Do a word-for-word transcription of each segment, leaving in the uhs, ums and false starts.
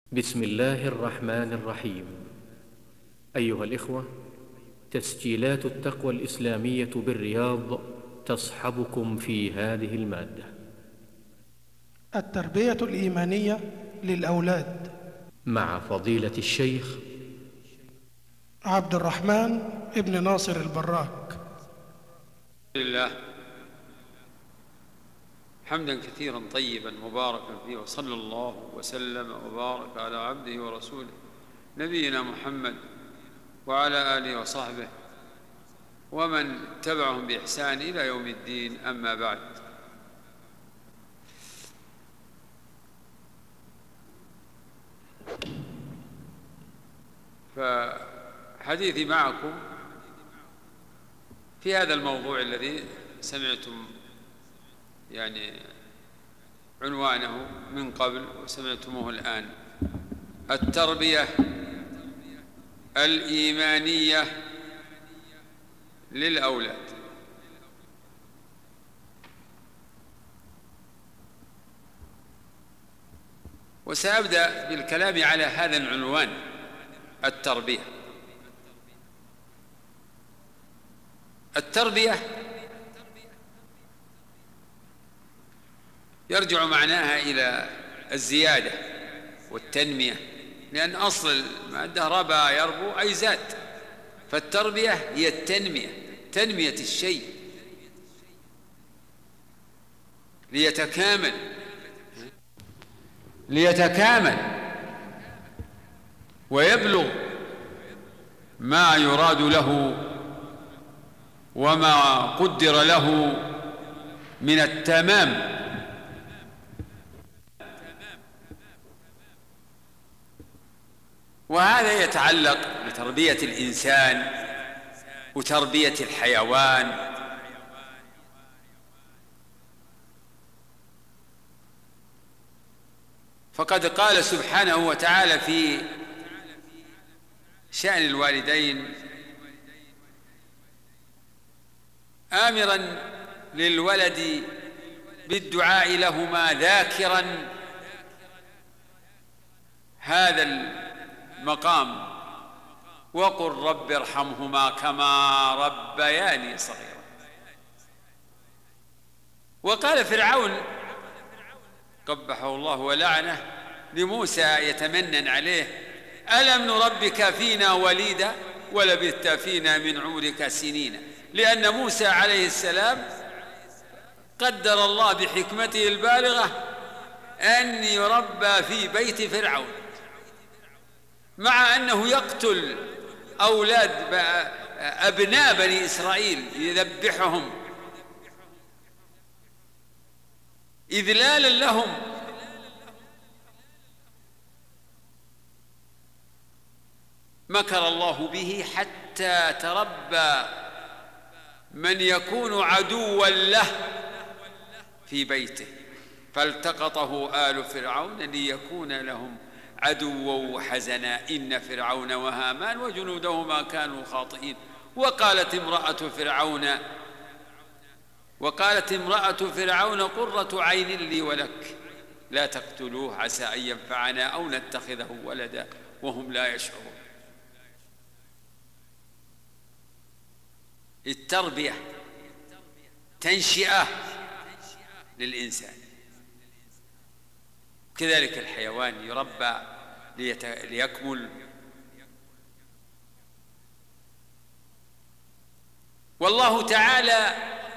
بسم الله الرحمن الرحيم. أيها الإخوة، تسجيلات التقوى الإسلامية بالرياض تصحبكم في هذه المادة. التربية الإيمانية للأولاد مع فضيلة الشيخ عبد الرحمن ابن ناصر البراك. لله حمدا كثيرا طيبا مباركا فيه، وصلى الله وسلم وبارك على عبده ورسوله نبينا محمد وعلى آله وصحبه ومن تبعهم بإحسان إلى يوم الدين. أما بعد، فحديثي معكم في هذا الموضوع الذي سمعتم يعني عنوانه من قبل وسمعتموه الآن: التربية الإيمانية للأولاد. وسأبدأ بالكلام على هذا العنوان: التربية. التربية يرجع معناها إلى الزيادة والتنمية، لأن أصل المادة ربى يربو أي زاد، فالتربية هي التنمية، تنمية الشيء ليتكامل ليتكامل ويبلغ ما يراد له وما قدر له من التمام. وهذا يتعلق بتربية الإنسان وتربية الحيوان. فقد قال سبحانه وتعالى في شأن الوالدين آمرا للولد بالدعاء لهما ذاكرا هذا المقام: وقل رب ارحمهما كما ربياني صغيرا. وقال فرعون قبحه الله ولعنه لموسى يتمنن عليه: ألم نربك فينا وليدا ولبثت فينا من عمرك سنين. لأن موسى عليه السلام قدر الله بحكمته البالغة أن يربى في بيت فرعون، مع أنه يقتل أولاد أبناء بني إسرائيل يذبحهم إذلالا لهم. مكر الله به حتى تربى من يكون عدوا له في بيته، فالتقطه آل فرعون ليكون لهم عدوا وحزنا إن فرعون وهامان وجنودهما كانوا خاطئين. وقالت امرأة فرعون وقالت امرأة فرعون قرة عين لي ولك لا تقتلوه عسى أن ينفعنا أو نتخذه ولدا وهم لا يشعرون. التربية تنشئة للإنسان، كذلك الحيوان يربى ليكمل. والله تعالى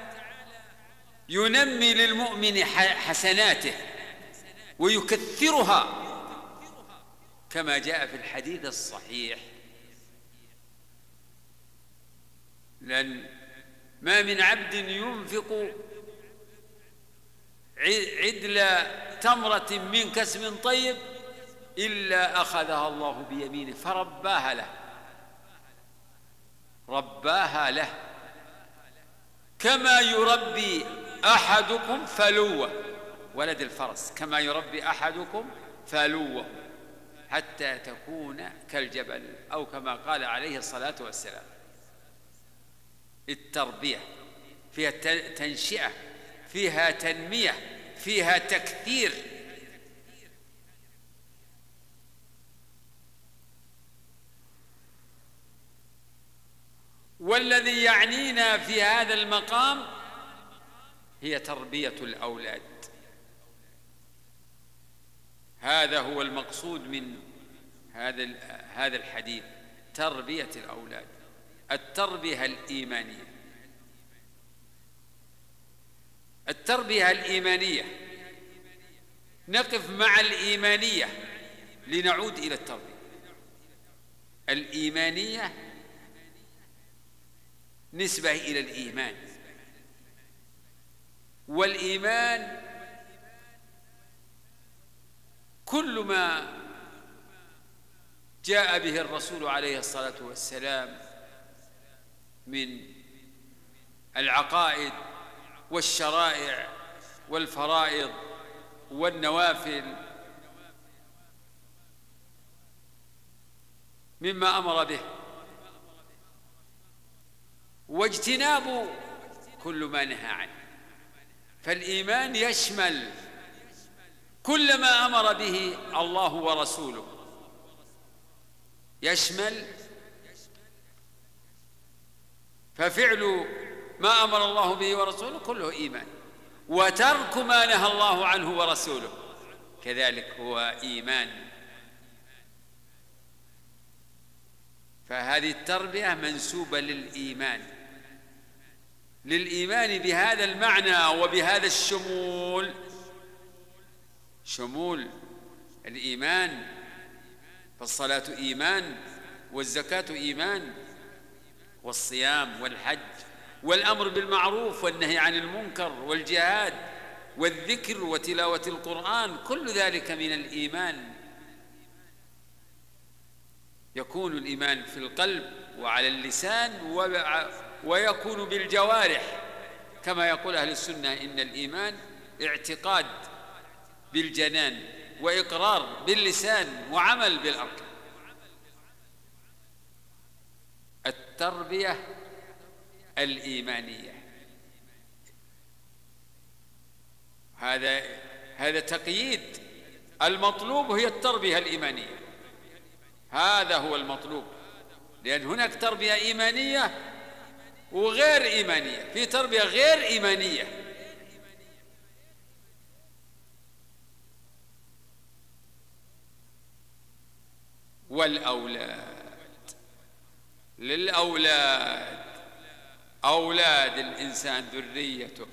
ينمي للمؤمن حسناته ويكثرها كما جاء في الحديث الصحيح، لأن ما من عبد ينفق عدل تمرة من كسب طيب إلا أخذها الله بيمينه فرباها له رباها له كما يربي أحدكم فلوه، ولد الفرس، كما يربي أحدكم فلوه حتى تكون كالجبل، أو كما قال عليه الصلاة والسلام. التربية فيها تنشئة، فيها تنمية، فيها تكثير. والذي يعنينا في هذا المقام هي تربية الأولاد. هذا هو المقصود من هذا هذا الحديث، تربية الأولاد، التربية الإيمانية. التربية الإيمانية، نقف مع الإيمانية لنعود إلى التربية. الإيمانية نسبة إلى الإيمان، والإيمان كل ما جاء به الرسول عليه الصلاة والسلام من العقائد والشرائع والفرائض والنوافل مما أمر به، واجتناب كل ما نهى عنه. فالإيمان يشمل كل ما أمر به الله ورسوله، يشمل ففعل ما أمر الله به ورسوله كله إيمان، وترك ما نهى الله عنه ورسوله كذلك هو إيمان. فهذه التربية منسوبة للإيمان، للإيمان بهذا المعنى وبهذا الشمول، شمول الإيمان. فالصلاة إيمان، والزكاة إيمان، والصيام والحج والأمر بالمعروف والنهي عن المنكر والجهاد والذكر وتلاوة القرآن، كل ذلك من الإيمان. يكون الإيمان في القلب وعلى اللسان ويكون بالجوارح، كما يقول أهل السنة إن الإيمان اعتقاد بالجنان وإقرار باللسان وعمل بالأركان. التربية الإيمانية، هذا هذا تقييد. المطلوب هي التربية الإيمانية، هذا هو المطلوب، لأن هناك تربية إيمانية وغير إيمانية، في تربية غير إيمانية. والأولاد، للأولاد، أولاد الإنسان ذريته.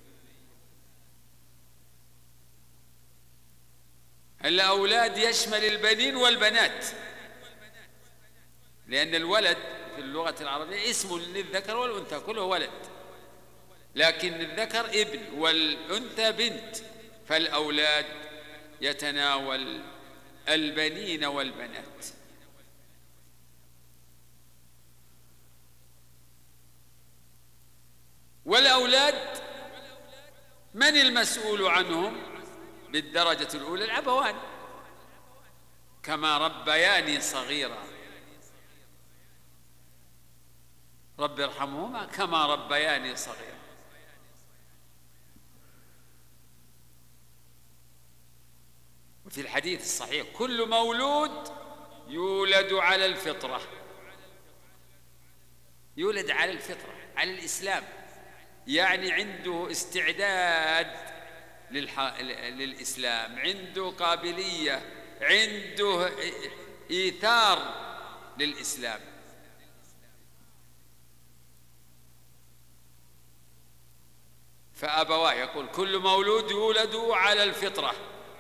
الأولاد يشمل البنين والبنات، لأن الولد في اللغة العربية اسم للذكر والأنثى، كله ولد، لكن الذكر ابن والأنثى بنت. فالأولاد يتناول البنين والبنات. والأولاد من المسؤول عنهم بالدرجة الأولى؟ الأبوان، كما ربياني صغيرا، رب ارحمهما كما ربياني صغيرا. وفي الحديث الصحيح كل مولود يولد على الفطرة، يولد على الفطرة، على الإسلام، يعني عنده استعداد للح... للإسلام، عنده قابلية، عنده إيثار للإسلام. فأبواه، يقول كل مولود يولد على الفطرة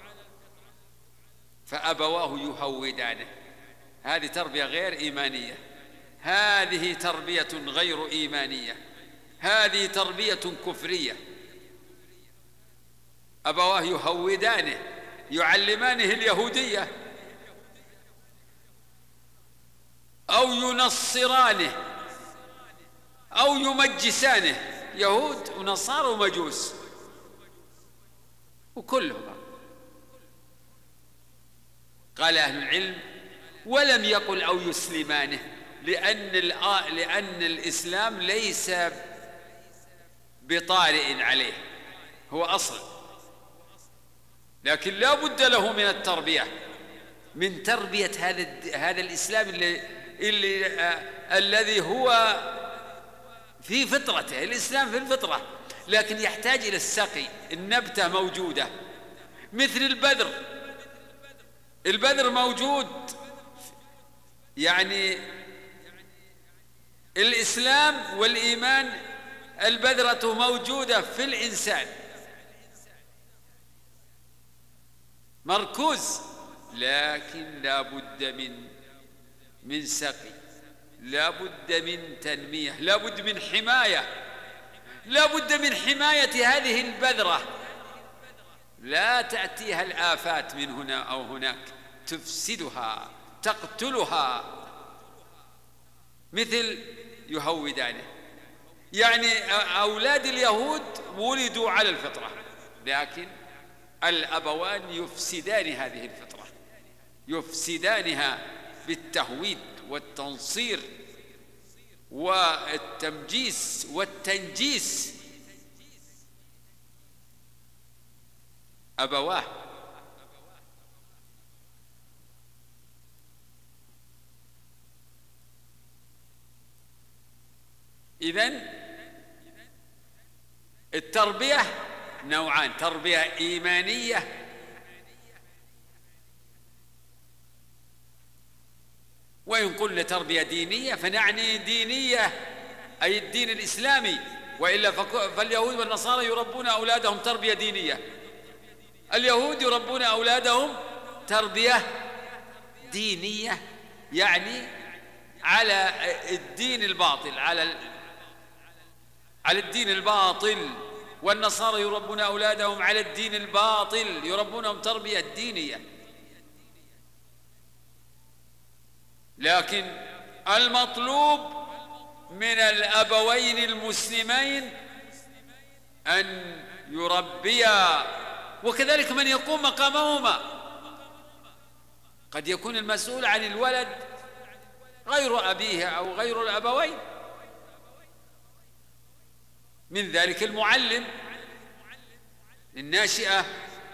فأبواه يهودانه. هذه تربية غير إيمانية، هذه تربية غير إيمانية، هذه تربية كفرية. أبواه يهودانه، يعلمانه اليهودية أو ينصرانه أو يمجسانه، يهود ونصارى ومجوس وكلهم. قال أهل العلم ولم يقل أو يسلمانه، لأن لأن الإسلام ليس بطارئ عليه، هو أصل، لكن لا بد له من التربية، من تربية هذا هذا الإسلام اللي, اللي آه الذي هو في فطرته، الإسلام في الفطرة، لكن يحتاج إلى السقي. النبتة موجودة مثل البذر، البذر موجود. يعني الإسلام والإيمان البذرة موجودة في الإنسان مركوز، لكن لا بد من من سقي، لا بد من تنمية، لا بد من حماية، لا بد من حماية هذه البذرة، لا تأتيها الآفات من هنا أو هناك تفسدها تقتلها، مثل يهودانه. يعني أولاد اليهود ولدوا على الفطرة، لكن الأبوان يفسدان هذه الفطرة، يفسدانها بالتهويد والتنصير والتمجيس والتنجيس. أبواه إذن التربية نوعان: تربية إيمانية وإن قلنا تربية دينية فنعني دينية أي الدين الإسلامي، وإلا فاليهود والنصارى يربون أولادهم تربية دينية. اليهود يربون أولادهم تربية دينية، يعني على الدين الباطل، على على الدين الباطل، والنصارى يربون أولادهم على الدين الباطل، يربونهم تربية دينية. لكن المطلوب من الأبوين المسلمين أن يربيا، وكذلك من يقوم مقامهما. قد يكون المسؤول عن الولد غير أبيه أو غير الأبوين، من ذلك المعلم الناشئة،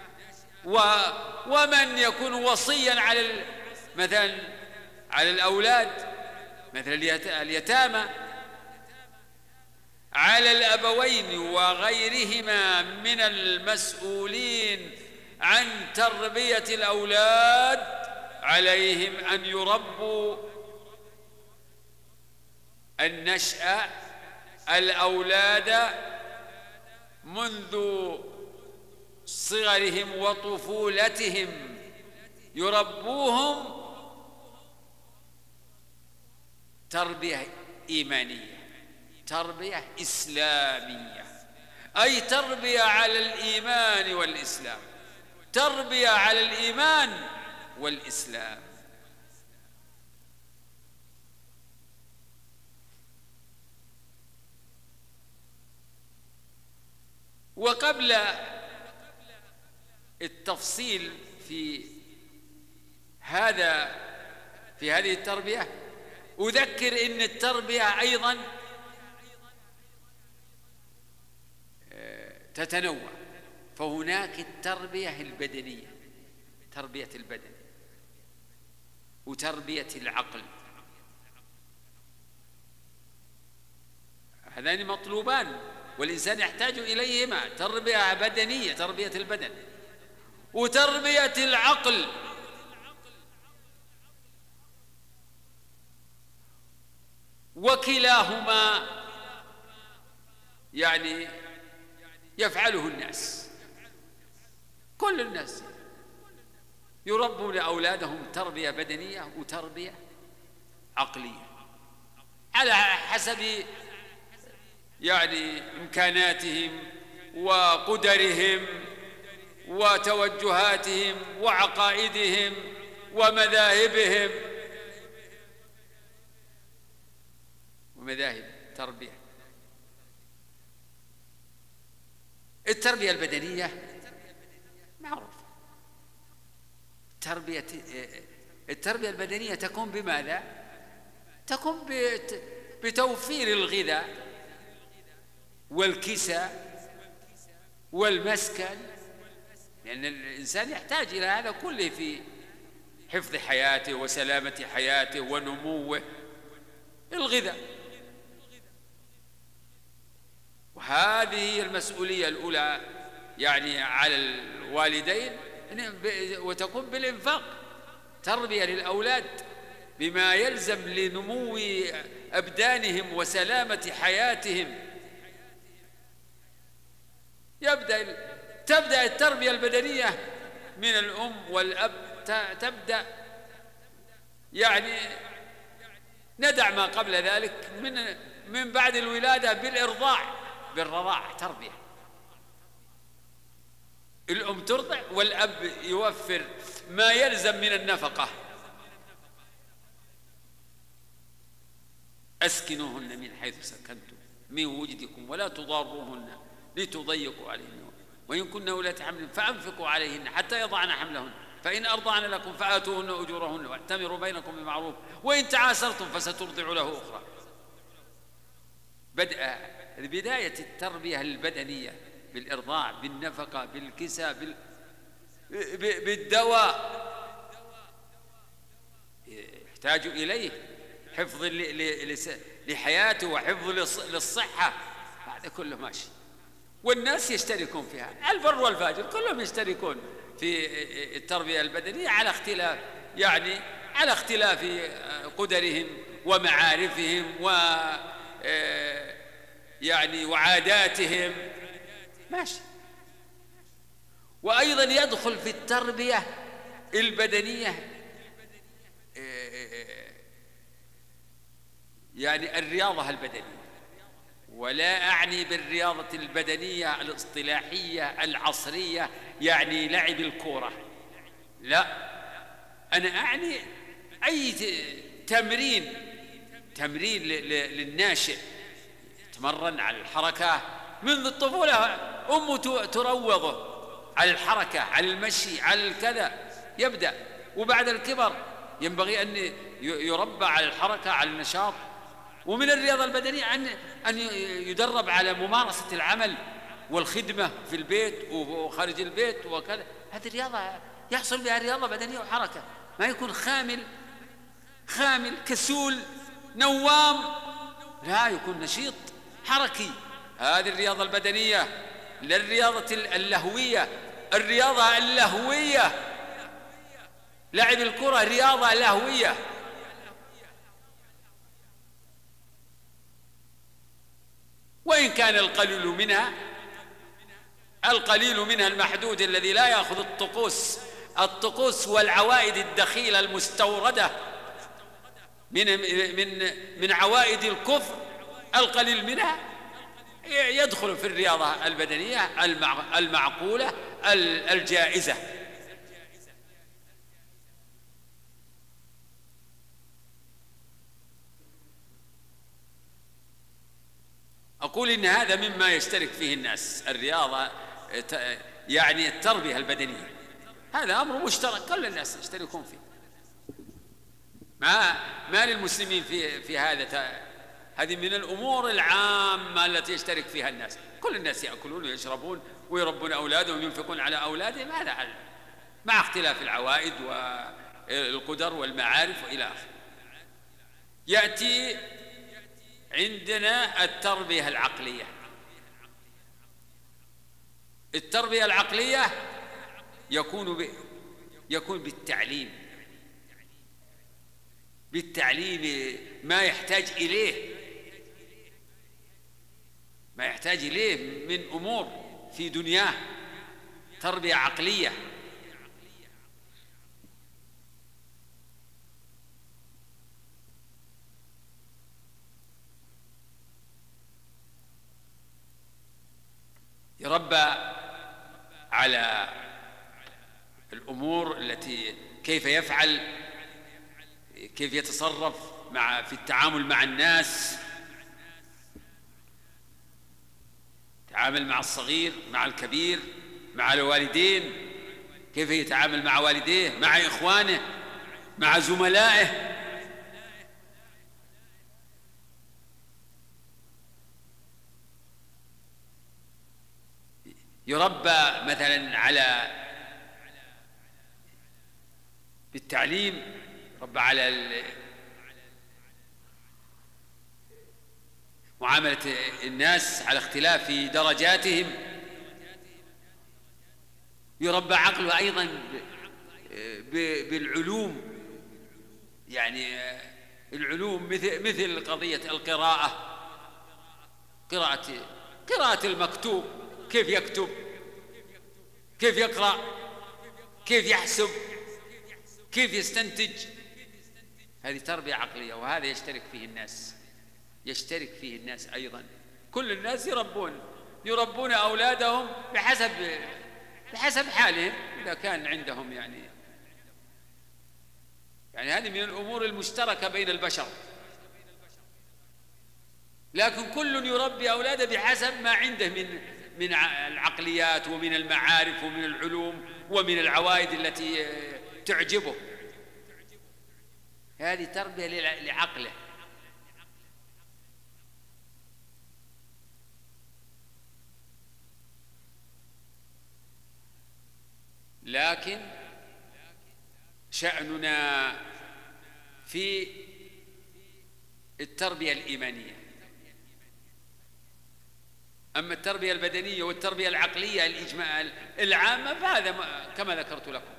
ومن يكون وصيا على مثلا على الأولاد مثل اليتامى، على الأبوين وغيرهما من المسؤولين عن تربية الأولاد، عليهم أن يربوا النشأة الأولاد منذ صغرهم وطفولتهم، يربوهم تربية إيمانية، تربية إسلامية، أي تربية على الإيمان والإسلام، تربية على الإيمان والإسلام. وقبل التفصيل في هذا في هذه التربية أذكر أن التربية أيضا تتنوع، فهناك التربية البدنية، تربية البدن، وتربية العقل، هذان مطلوبان والإنسان يحتاج إليهما، تربية بدنية تربية البدن، وتربية العقل. وكلاهما يعني يفعله الناس، كل الناس يربون أولادهم تربية بدنية وتربية عقلية على حسب يعني إمكاناتهم وقدرهم وتوجهاتهم وعقائدهم ومذاهبهم ومذاهب تربية. التربية البدنية معروفة، التربية التربية البدنية تكون بماذا؟ تكون بتوفير الغذاء والكساء والمسكن، لأن الإنسان يحتاج إلى هذا كله في حفظ حياته وسلامة حياته ونموه. الغذاء هذه هي المسؤولية الأولى يعني على الوالدين، وتكون بالإنفاق، تربية للأولاد بما يلزم لنمو أبدانهم وسلامة حياتهم. يبدأ تبدأ التربية البدنية من الأم والأب، تبدأ يعني ندع ما قبل ذلك من من بعد الولادة بالإرضاع، بالرضاع تربية. الأم ترضع والأب يوفر ما يلزم من النفقة. أسكنوهن من حيث سكنتم من وجدكم ولا تضاروهن لتضيقوا عليهن، وإن كن أولات حمل فأنفقوا عليهن حتى يضعن حملهن، فإن أرضعن لكم فآتوهن أجورهن واعتمروا بينكم بمعروف، وإن تعاسرتم فسترضع له أخرى. بدأ بداية التربية البدنية بالإرضاع، بالنفقة، بالكساء، بال... بالدواء، يحتاج إليه حفظ لحياته وحفظ للصحة. هذا كله ماشي، والناس يشتركون فيها، البر والفاجر كلهم يشتركون في التربية البدنية على اختلاف يعني على اختلاف قدرهم ومعارفهم و يعني وعاداتهم، ماشي. وأيضا يدخل في التربية البدنية يعني الرياضة البدنية، ولا أعني بالرياضة البدنية الاصطلاحية العصرية يعني لعب الكورة، لا، أنا أعني أي تمرين تمرين للناشئ، يتمرن على الحركة منذ الطفولة، أمه تروضه على الحركة، على المشي، على الكذا، يبدأ. وبعد الكبر ينبغي أن يربى على الحركة، على النشاط. ومن الرياضة البدنية أن أن يدرب على ممارسة العمل والخدمة في البيت وخارج البيت وكذا. هذه الرياضة يحصل بها رياضة بدنية وحركة، ما يكون خامل خامل كسول نوام، لا، يكون نشيط حركي. هذه الرياضة البدنية. للرياضة اللهوية، الرياضة اللهوية، لعب الكرة رياضة لهوية، وإن كان القليل منها القليل منها المحدود الذي لا يأخذ الطقوس الطقوس والعوائد الدخيلة المستوردة من من من عوائد الكفر، القليل منها يدخل في الرياضة البدنية المعقولة الجائزة. أقول إن هذا مما يشترك فيه الناس، الرياضة يعني التربية البدنية، هذا أمر مشترك كل الناس يشتركون فيه. ما ما للمسلمين في في هذا، هذه من الأمور العامة التي يشترك فيها الناس. كل الناس يأكلون ويشربون ويربون أولادهم وينفقون على أولادهم، هذا مع اختلاف العوائد والقدر والمعارف وإلى آخره. يأتي عندنا التربية العقلية. التربية العقلية يكون ب... يكون بالتعليم بالتعليم ما يحتاج إليه ما يحتاج إليه من أمور في دنياه، تربية عقلية. يربى على الأمور التي كيف يفعل، كيف يتصرف مع في التعامل مع الناس، يتعامل مع الصغير، مع الكبير، مع الوالدين، كيف يتعامل مع والديه، مع إخوانه، مع زملائه. يربى مثلا على بالتعليم، يربى على معاملة الناس على اختلاف درجاتهم، يربى عقله أيضا بالعلوم، يعني العلوم مثل مثل قضية القراءة، قراءة قراءة المكتوب، كيف يكتب، كيف يقرأ، كيف يحسب، كيف يستنتج. هذه تربية عقلية، وهذا يشترك فيه الناس، يشترك فيه الناس أيضا. كل الناس يربون يربون أولادهم بحسب بحسب حالهم، إذا كان عندهم يعني يعني هذه من الأمور المشتركة بين البشر، لكن كل يربي أولاده بحسب ما عنده من من العقليات ومن المعارف ومن العلوم ومن العوائد التي تعجبه. هذه تربية لعقله. لكن شأننا في التربية الإيمانية. أما التربية البدنية والتربية العقلية الإجماع العامة فهذا كما ذكرت لكم،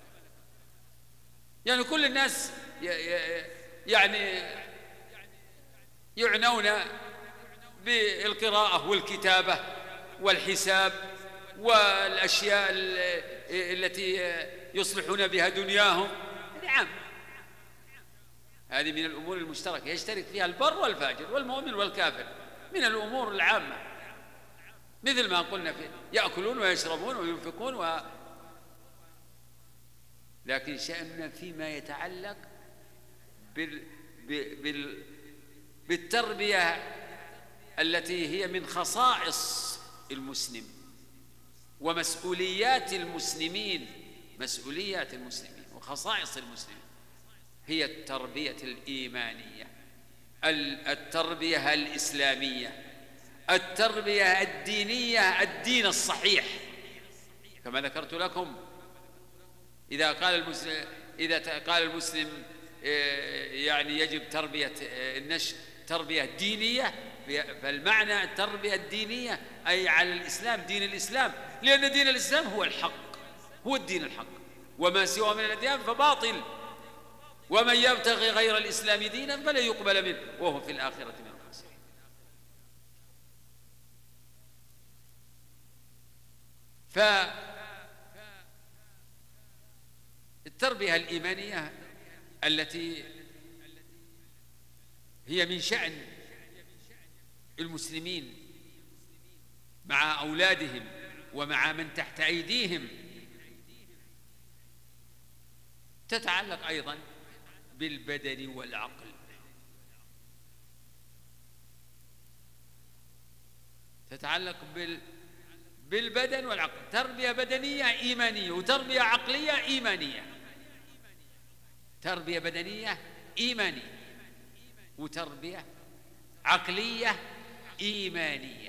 يعني كل الناس يعني يعنون بالقراءة والكتابة والحساب والأشياء التي يصلحون بها دنياهم. نعم، هذه من الأمور المشتركة يشترك فيها البر والفاجر والمؤمن والكافر، من الأمور العامة، مثل ما قلنا فيه يأكلون ويشربون وينفقون و... لكن شأننا فيما يتعلق بال... بال... بالتربية التي هي من خصائص المسلم ومسؤوليات المسلمين، مسؤوليات المسلمين وخصائص المسلمين، هي التربية الإيمانية، التربية الإسلامية، التربية الدينية، الدين الصحيح. كما ذكرت لكم، إذا قال المسلم إذا قال المسلم يعني يجب تربية النشء تربية دينية، فالمعنى التربية الدينية أي على الإسلام، دين الإسلام، لأن دين الإسلام هو الحق، هو الدين الحق، وما سوى من الأديان فباطل، ومن يبتغي غير الإسلام دينا فلا يقبل منه وهو في الآخرة من الخاسرين. فالتربية الإيمانية التي هي من شأن المسلمين مع أولادهم ومع من تحت أيديهم تتعلق أيضا بالبدن والعقل، تتعلق بال بالبدن والعقل، تربية بدنية إيمانية وتربية عقلية إيمانية، تربية بدنية إيمانية وتربية عقلية إيمانية.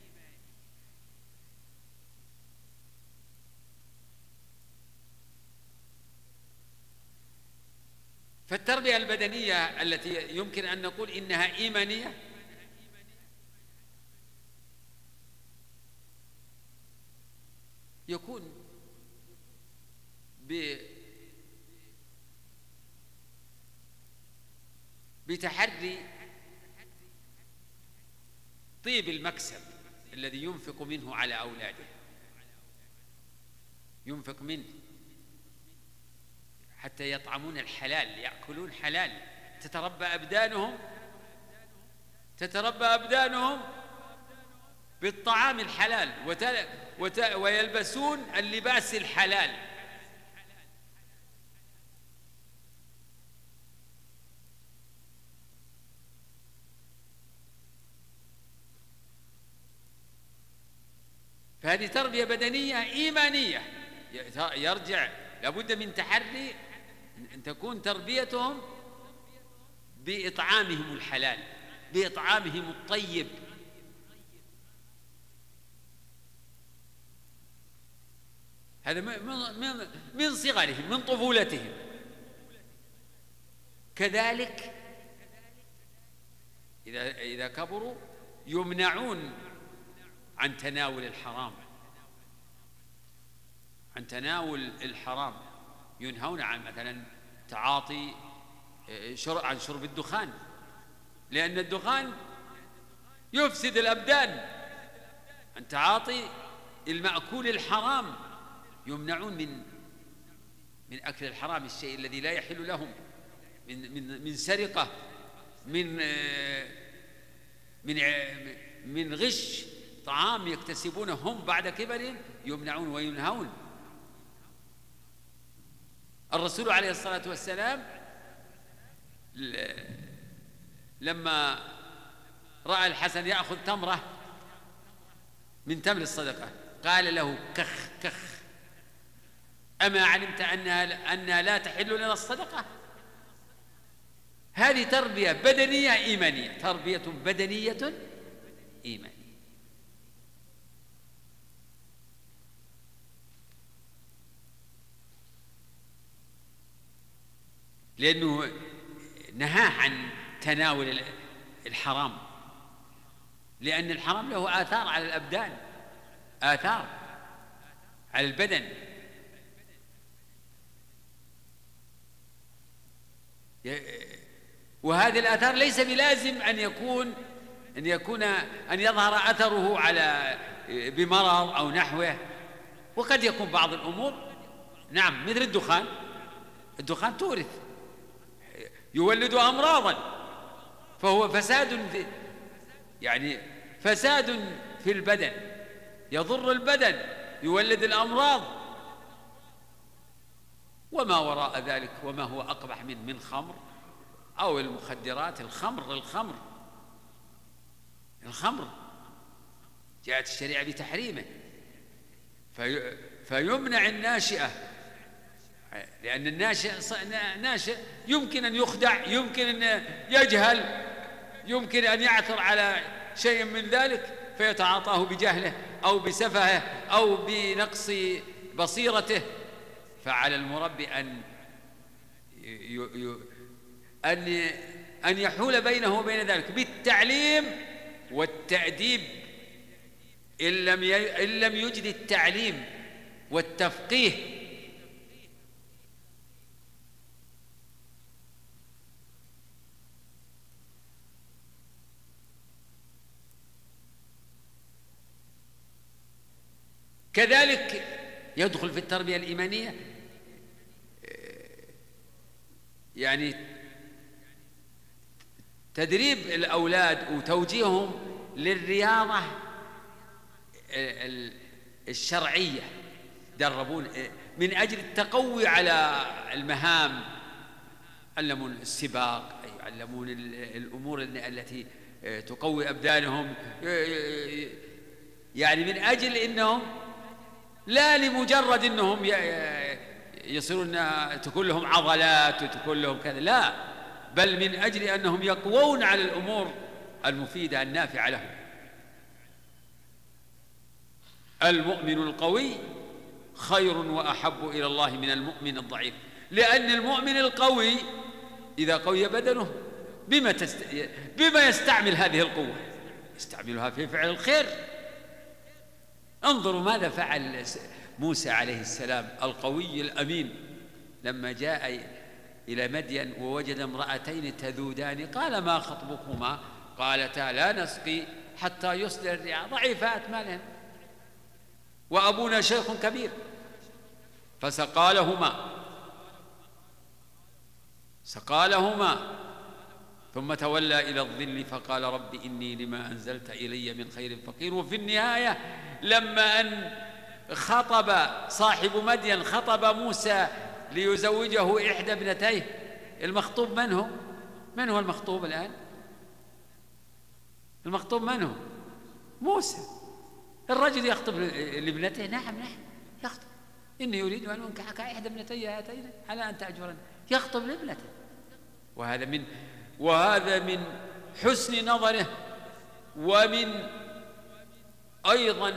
فالتربية البدنية التي يمكن أن نقول إنها إيمانية يكون ب بتحري طيب المكسب الذي ينفق منه على أولاده، ينفق منه حتى يطعمون الحلال، يأكلون حلال، تتربى أبدانهم تتربى أبدانهم بالطعام الحلال وت... وت... ويلبسون اللباس الحلال. فهذه تربية بدنية إيمانية، يرجع لابد من تحري أن تكون تربيتهم بإطعامهم الحلال، بإطعامهم الطيب. هذا من من صغرهم، من طفولتهم. كذلك إذا إذا كبروا يمنعون عن تناول الحرام، عن تناول الحرام، ينهون عن مثلا تعاطي عن شرب الدخان، لأن الدخان يفسد الأبدان. عن تعاطي المأكول الحرام، يمنعون من من أكل الحرام، الشيء الذي لا يحل لهم، من من من سرقة، من من من غش طعام يكتسبونه هم بعد كبرهم، يمنعون وينهون. الرسول عليه الصلاة والسلام لما رأى الحسن يأخذ تمرة من تمر الصدقة قال له كخ كخ، أما علمت أنها, أنها لا تحل لنا الصدقة؟ هذه تربية بدنية إيمانية، تربية بدنية إيمانية. لأنه نهاه عن تناول الحرام، لأن الحرام له آثار على الأبدان، آثار على البدن. وهذه الآثار ليس بلازم أن يكون أن يكون أن يظهر أثره على بمرض أو نحوه، وقد يكون بعض الأمور نعم، مثل الدخان. الدخان تورث، يولد أمراضا، فهو فساد في يعني فساد في البدن، يضر البدن، يولد الأمراض. وما وراء ذلك وما هو أقبح من من خمر أو المخدرات. الخمر الخمر الخمر جاءت الشريعة بتحريمه، في فيمنع الناشئة، لأن الناشئ ناشئ يمكن أن يخدع، يمكن أن يجهل، يمكن أن يعثر على شيء من ذلك فيتعاطاه بجهله أو بسفهه أو بنقص بصيرته. فعلى المربي أن أن أن يحول بينه وبين ذلك بالتعليم والتأديب. إن لم إن لم يجد التعليم والتفقيه كذلك يدخل في التربية الإيمانية يعني تدريب الأولاد وتوجيههم للرياضة الشرعية، دربون من أجل التقوي على المهام، علمون السباق، يعلمون الأمور التي تقوي أبدانهم، يعني من أجل إنهم لا لمجرد إنهم يصيرون تكون لهم عضلات وتكون لهم كذا، لا، بل من أجل أنهم يقوون على الأمور المفيدة النافعة لهم. المؤمن القوي خير وأحب إلى الله من المؤمن الضعيف، لأن المؤمن القوي إذا قوي بدنه بما, تست... بما يستعمل هذه القوة؟ يستعملها في فعل الخير. انظروا ماذا فعل موسى عليه السلام القوي الأمين لما جاء إلى مدين ووجد امرأتين تذودان، قال ما خطبكما؟ قالتا لا نسقي حتى يصدر الرعاء، ضعيفات ما لهن وأبونا شيخ كبير، فسقى لهما سقى لهما ثم تولى إلى الظل فقال رب إني لما أنزلت إلي من خير فقير. وفي النهاية لما أن خطب صاحب مدين خطب موسى ليزوجه إحدى ابنتيه، المخطوب من هو؟ من هو المخطوب الآن؟ المخطوب من هو؟ موسى. الرجل يخطب لابنته، نعم نعم يخطب، إني يريد أن أنكحك إحدى ابنتي هاتين على أن تأجرني، يخطب لابنته. وهذا من وهذا من حسن نظره ومن أيضا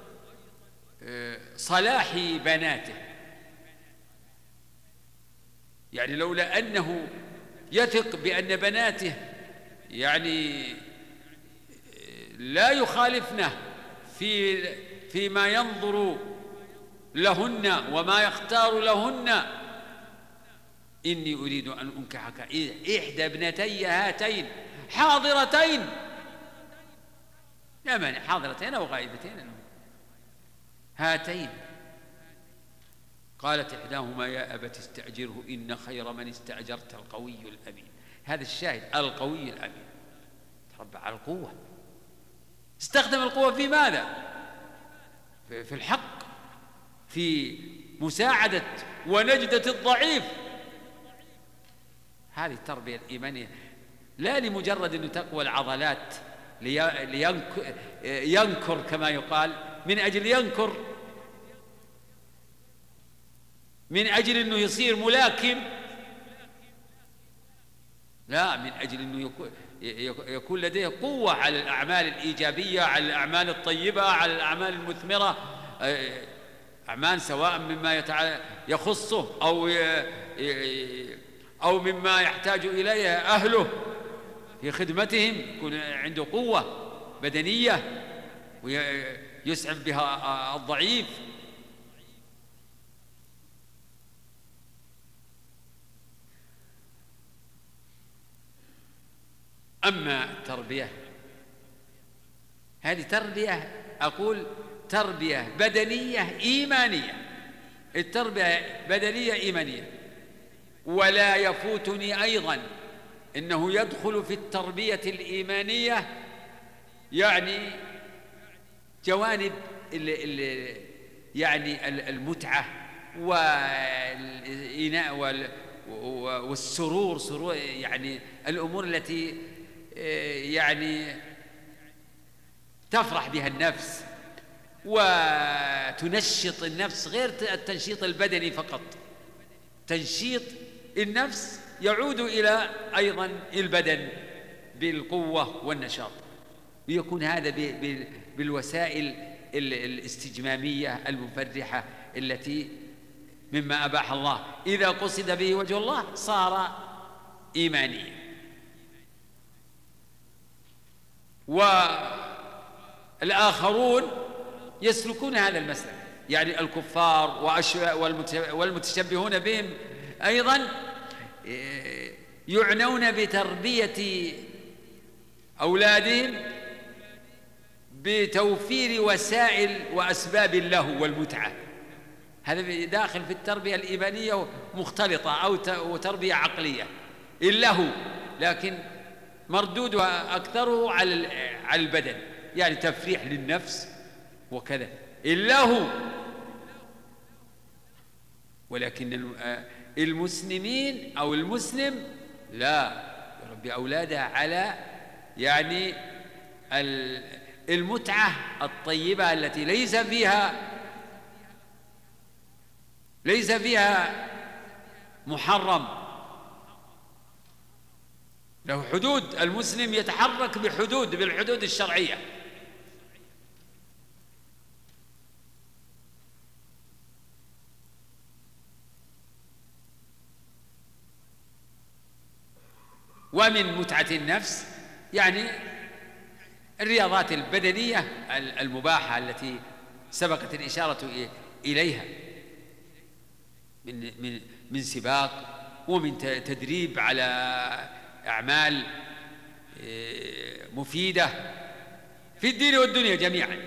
صلاح بناته. يعني لولا أنه يثق بأن بناته يعني لا يخالفنه في فيما ينظر لهن وما يختار لهن. إني أريد أن أنكحك إحدى ابنتي هاتين حاضرتين، لا مانع، حاضرتين أو غائبتين، هاتين. قالت إحداهما يا أبت استأجره إن خير من استأجرت القوي الأمين. هذا الشاهد، القوي الأمين، تربى على القوة. استخدم القوة في ماذا؟ في الحق، في مساعدة ونجدة الضعيف. هذه التربية الإيمانية، لا لمجرد أن تقوى العضلات لينكر كما يقال، من أجل ينكر، من أجل أنه يصير ملاكم، لا، من أجل أنه يكون لديه قوة على الأعمال الإيجابية، على الأعمال الطيبة، على الأعمال المثمرة، أعمال سواء مما يخصه أو أو مما يحتاج إليه أهله في خدمتهم، يكون عنده قوة بدنية ويسعف بها الضعيف. أما التربية، هذه تربية، أقول تربية بدنية إيمانية، التربية بدنية إيمانية. ولا يفوتني أيضا إنه يدخل في التربية الإيمانية يعني جوانب ال ال يعني المتعة والإناء والسرور، سرور يعني الأمور التي يعني تفرح بها النفس وتنشط النفس، غير التنشيط البدني فقط. تنشيط النفس يعود إلى أيضا البدن بالقوة والنشاط، ويكون هذا بالوسائل الاستجمامية المفرحة التي مما أباح الله، إذا قصد به وجه الله صار إيمانيا. والآخرون يسلكون هذا المسلك، يعني الكفار والمتشبهون بهم أيضا يعنون بتربية أولادهم بتوفير وسائل وأسباب اللهو والمتعة. هذا داخل في التربية الإيمانية مختلطة أو تربية عقلية، اللهو، لكن مردودها أكثره على على البدن، يعني تفريح للنفس وكذا اللهو. ولكن المسلمين أو المسلم لا، يربي أولاده على يعني المتعة الطيبة التي ليس فيها ليس فيها محرم، له حدود. المسلم يتحرك بحدود بالحدود الشرعية. ومن متعة النفس يعني الرياضات البدنية المباحة التي سبقت الإشارة إليها من من من سباق ومن تدريب على أعمال مفيدة في الدين والدنيا جميعا.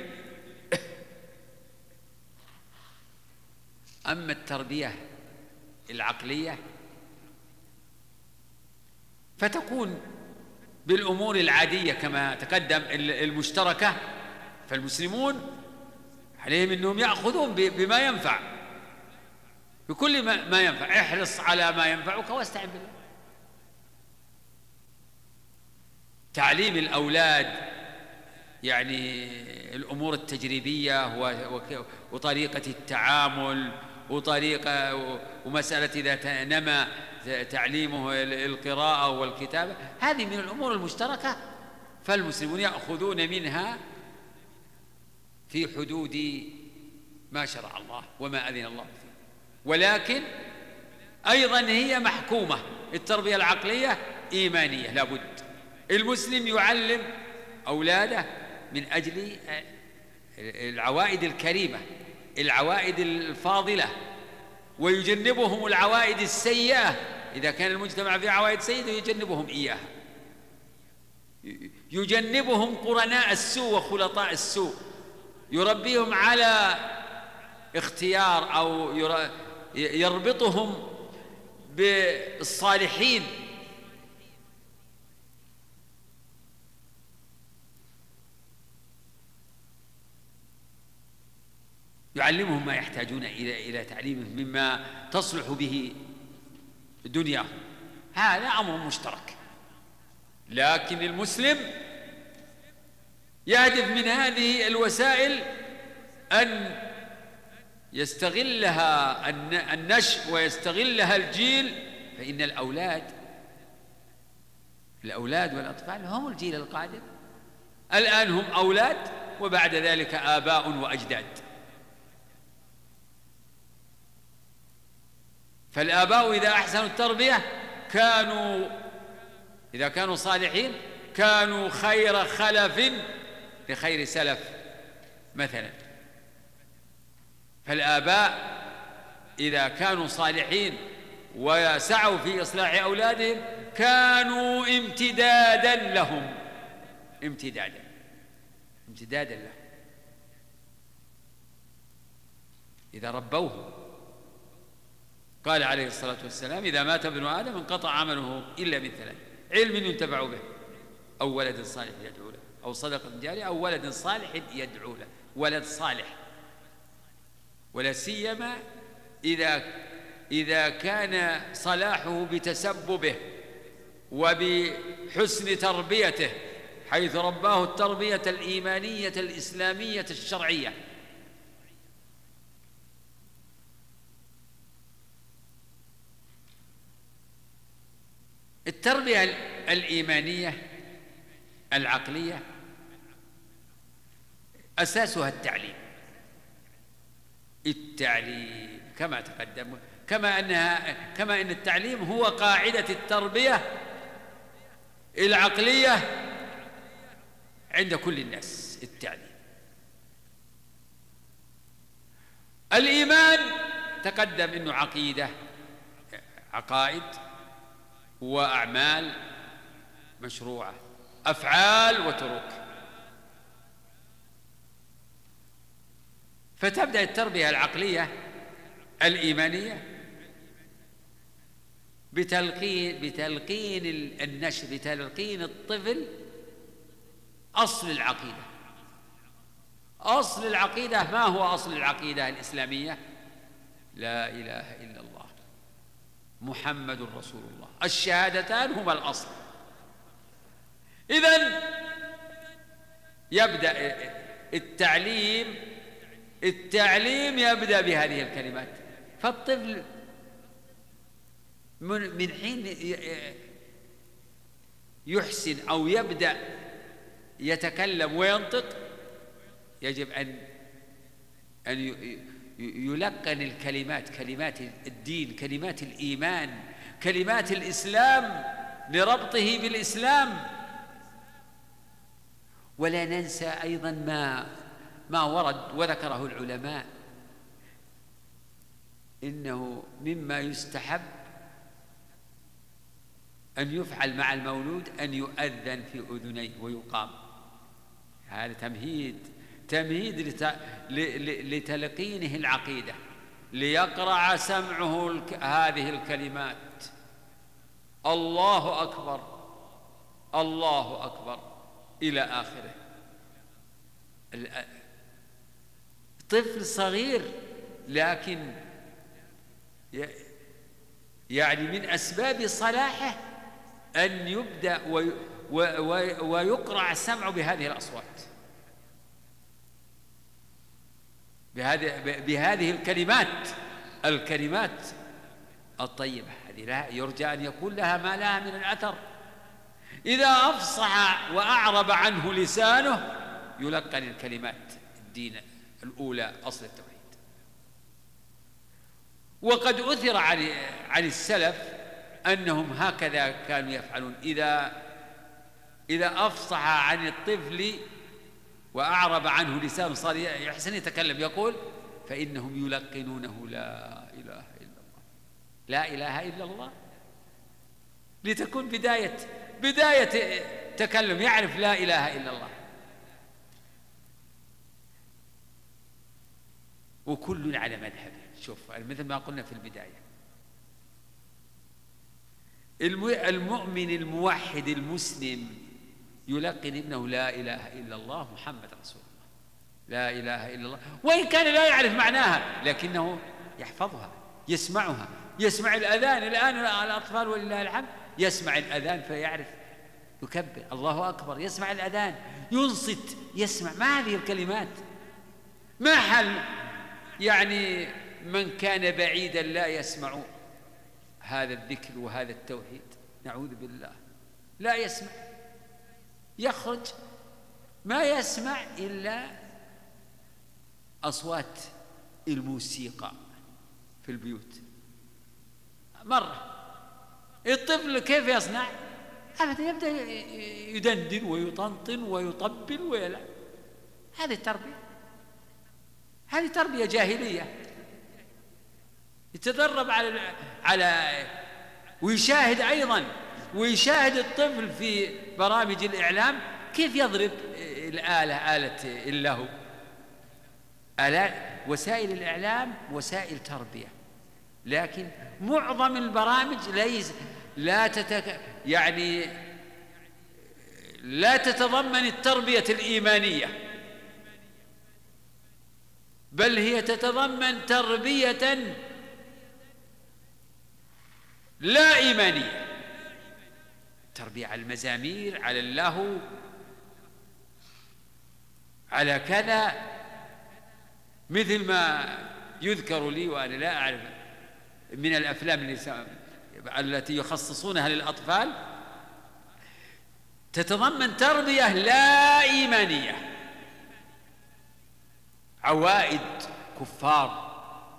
أما التربية العقلية فتكون بالأمور العادية كما تقدم المشتركة، فالمسلمون عليهم أنهم يأخذون بما ينفع، بكل ما ينفع. احرص على ما ينفعك واستعن بالله. تعليم الأولاد يعني الأمور التجريبية وطريقة التعامل وطريقة ومسألة إذا نمى تعليمه القراءة والكتابة، هذه من الأمور المشتركة، فالمسلمون يأخذون منها في حدود ما شرع الله وما أذن الله فيه. ولكن أيضا هي محكومة، التربية العقلية إيمانية، لابد المسلم يعلم أولاده من أجل العوائد الكريمة، العوائد الفاضلة، ويجنبهم العوائد السيئة. إذا كان المجتمع فيه عوائد سيئة يجنبهم إياها، يجنبهم قرناء السوء وخلطاء السوء، يربيهم على اختيار أو يربطهم بالصالحين. يعلمهم ما يحتاجون إلى إلى تعليمه مما تصلح به دنياهم. هذا أمر مشترك، لكن المسلم يهدف من هذه الوسائل أن يستغلها النشء ويستغلها الجيل، فإن الأولاد الأولاد والأطفال هم الجيل القادم. الآن هم أولاد، وبعد ذلك آباء وأجداد. فالآباء إذا أحسنوا التربية كانوا إذا كانوا صالحين كانوا خير خلف لخير سلف مثلا. فالآباء إذا كانوا صالحين وسعوا في إصلاح أولادهم كانوا امتدادا لهم امتدادا امتدادا لهم إذا ربوهم. قال عليه الصلاة والسلام: إذا مات ابن آدم انقطع عمله إلا من ثلاث: علم ينتفع به، أو ولد صالح يدعو له، أو صدقة جارية، أو ولد صالح يدعو له. ولد صالح، ولا سيما إذا إذا كان صلاحه بتسببه وبحسن تربيته، حيث رباه التربية الإيمانية الإسلامية الشرعية. التربية الإيمانية العقلية أساسها التعليم. التعليم كما تقدم، كما أنها كما أن التعليم هو قاعدة التربية العقلية عند كل الناس. التعليم. الإيمان تقدم أنه عقيدة، عقائد وأعمال مشروعة، أفعال وترك. فتبدأ التربية العقلية الإيمانية بتلقين بتلقين النشء، بتلقين الطفل أصل العقيدة. أصل العقيدة ما هو أصل العقيدة الإسلامية؟ لا إله إلا الله محمد رسول الله. الشهادتان هما الأصل. إذن يبدأ التعليم التعليم يبدأ بهذه الكلمات. فالطفل من حين يحسن أو يبدأ يتكلم وينطق يجب أن أن يلقن الكلمات، كلمات الدين، كلمات الإيمان، كلمات الإسلام لربطه بالإسلام. ولا ننسى أيضا ما ما ورد وذكره العلماء إنه مما يستحب أن يفعل مع المولود أن يؤذن في أذنيه ويقام. هذا تمهيد تمهيد لتلقينه العقيدة، ليقرع سمعه هذه الكلمات: الله أكبر الله أكبر إلى آخره. طفل صغير، لكن يعني من أسباب صلاحه أن يبدأ ويقرع سمعه بهذه الأصوات، بهذه بهذه الكلمات الكلمات الطيبة. هذه لا يرجى أن يكون لها ما لها من الأثر. إذا أفصح وأعرب عنه لسانه يلقن الكلمات الدين الأولى، أصل التوحيد. وقد أثر عن عن السلف أنهم هكذا كانوا يفعلون. إذا إذا أفصح عن الطفل وأعرب عنه لسانه صار يحسن يتكلم، يقول فإنهم يلقنونه لا إله إلا الله، لا إله إلا الله، لتكون بداية بداية تكلم، يعرف لا إله إلا الله. وكل على مذهبه. شوف مثل ما قلنا في البداية، المؤمن الموحد المسلم يلقن ابنه لا إله إلا الله محمد رسول الله، لا إله إلا الله، وإن كان لا يعرف معناها لكنه يحفظها، يسمعها، يسمع الأذان. الآن الأطفال ولله الحمد يسمع الأذان فيعرف، يكبر الله أكبر، يسمع الأذان، ينصت، يسمع. ما هذه الكلمات؟ ما حل يعني من كان بعيدا لا يسمع هذا الذكر وهذا التوحيد؟ نعوذ بالله، لا يسمع، يخرج ما يسمع إلا أصوات الموسيقى في البيوت. مرة الطفل كيف يصنع؟ أبدا يبدأ يدندن ويطنطن ويطبل ويلعب. هذه التربية، هذه تربية جاهلية. يتدرب على على ويشاهد أيضا، ويشاهد الطفل في برامج الإعلام كيف يضرب الآلة، آلة اللهو. آلات وسائل الإعلام وسائل تربية، لكن معظم البرامج ليس لا تتك يعني لا تتضمن التربية الإيمانية، بل هي تتضمن تربية لا إيمانية، تربية على المزامير، على اللهو، على كذا. مثل ما يذكر لي وأنا لا أعرف من الأفلام التي يخصصونها للأطفال، تتضمن تربية لا إيمانية، عوائد كفار،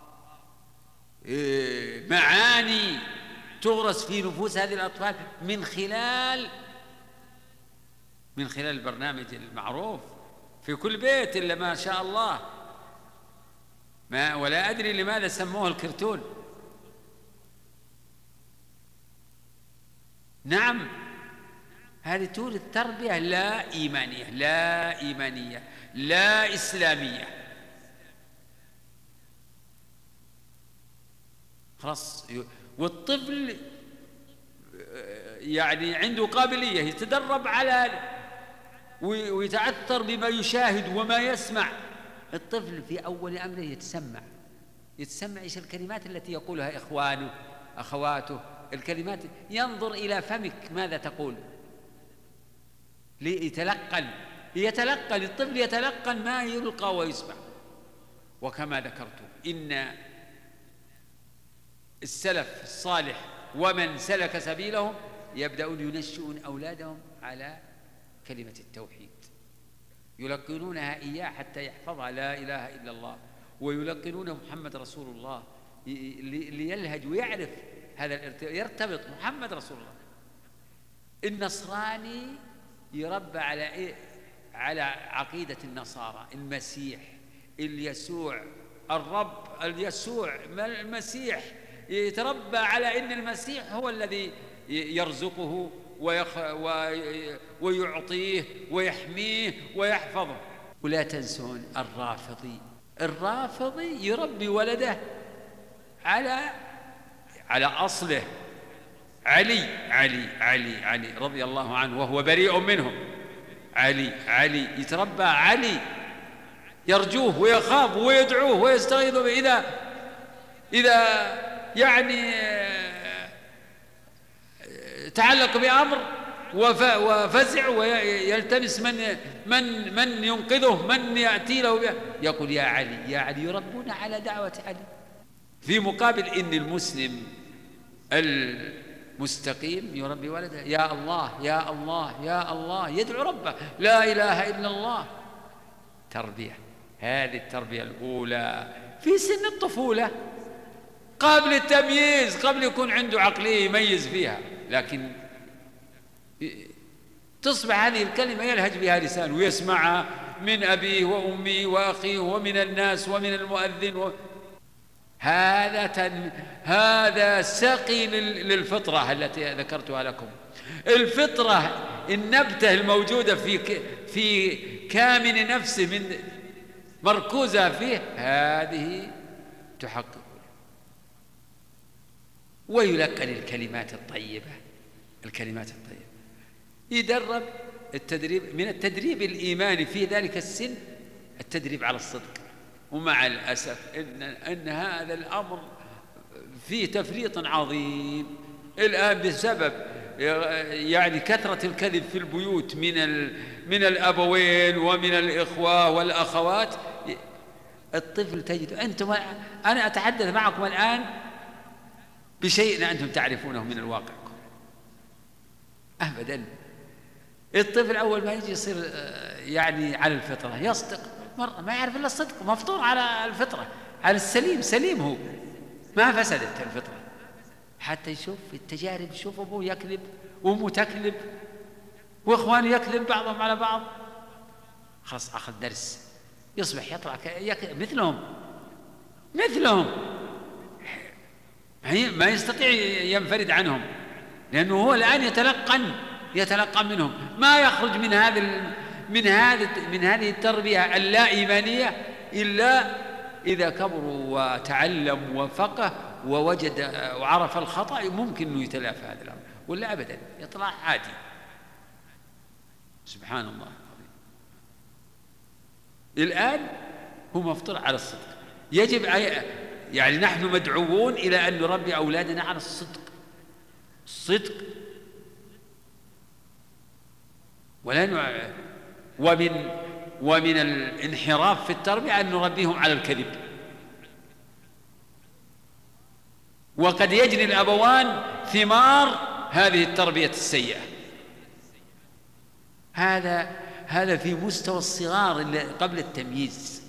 معاني تغرس في نفوس هذه الأطفال من خلال من خلال البرنامج المعروف في كل بيت إلا ما شاء الله، ما ولا أدري لماذا سموه الكرتون. نعم، هذه تولد تربية لا إيمانية، لا إيمانية، لا إسلامية. خلاص، والطفل يعني عنده قابلية يتدرب على ويتعثر بما يشاهد وما يسمع. الطفل في أول أمره يتسمع يتسمع إيش الكلمات التي يقولها إخوانه أخواته، الكلمات، ينظر إلى فمك ماذا تقول، ليتلقن يتلقن الطفل يتلقن ما يلقى ويسمع. وكما ذكرت إن السلف الصالح ومن سلك سبيلهم يبدأون ينشئون أولادهم على كلمة التوحيد، يلقنونها إياه حتى يحفظها لا إله إلا الله، ويلقنون محمد رسول الله ليلهج ويعرف هذا، يرتبط محمد رسول الله. النصراني يربى على إيه؟ على عقيدة النصارى، المسيح، اليسوع، الرب اليسوع المسيح، يتربى على إن المسيح هو الذي يرزقه ويخ... ويعطيه ويحميه ويحفظه. ولا تنسون الرافضي، الرافضي يربي ولده على على أصله علي علي علي علي رضي الله عنه وهو بريء منهم. علي علي يتربى علي، يرجوه ويخاف ويدعوه ويستغيث به. إذا إذا يعني تعلق بأمر وفزع ويلتمس من من من ينقذه، من يأتي له به، يقول يا علي يا علي، يربون على دعوة علي. في مقابل إن المسلم المستقيم يربي ولده يا الله يا الله يا الله، يدعو ربه لا إله إلا الله. تربية، هذه التربية الأولى في سن الطفولة، قبل التمييز، قبل يكون عنده عقلية يميز فيها، لكن تصبح هذه الكلمة يلهج بها لسانه ويسمعها من أبيه وأمه وأخيه ومن الناس ومن المؤذن و... هذا تن... هذا سقي للفطرة التي ذكرتها لكم. الفطرة النبتة الموجودة في ك... في كامن نفسه من مركوزة فيه، هذه تحقق ويلقن الكلمات الطيبة. الكلمات الطيبة يدرب التدريب من التدريب الإيماني في ذلك السن، التدريب على الصدق. ومع الأسف إن, إن هذا الأمر فيه تفريط عظيم الآن بسبب يعني كثرة الكذب في البيوت من من الأبوين ومن الإخوة والأخوات. الطفل تجد أنتم، أنا أتحدث معكم الآن بشيء أنتم تعرفونه من الواقع أبدا. الطفل أول ما يجي يصير يعني على الفطرة يصدق مرة، ما يعرف إلا الصدق، مفطور على الفطرة، على السليم، سليم هو، ما فسدت الفطرة. حتى يشوف التجارب، يشوف أبوه يكذب وأمه تكذب وإخوانه يكذب بعضهم على بعض، خلاص أخذ درس، يصبح يطلع مثلهم مثلهم ما يستطيع ينفرد عنهم، لأنه هو الآن يتلقن يتلقى منهم، ما يخرج من هذا من هذه من هذه التربية اللا إيمانية إلا إذا كبروا وتعلم وفقه ووجد وعرف الخطأ، ممكن أنه يتلافى هذا الأمر، ولا أبدا يطلع عادي. سبحان الله. الآن هو مفطور على الصدق. يجب يعني نحن مدعوون إلى أن نربي أولادنا على الصدق، الصدق، ولا ومن ومن الانحراف في التربية أن نربيهم على الكذب. وقد يجني الأبوان ثمار هذه التربية السيئة. هذا هذا في مستوى الصغار اللي قبل التمييز.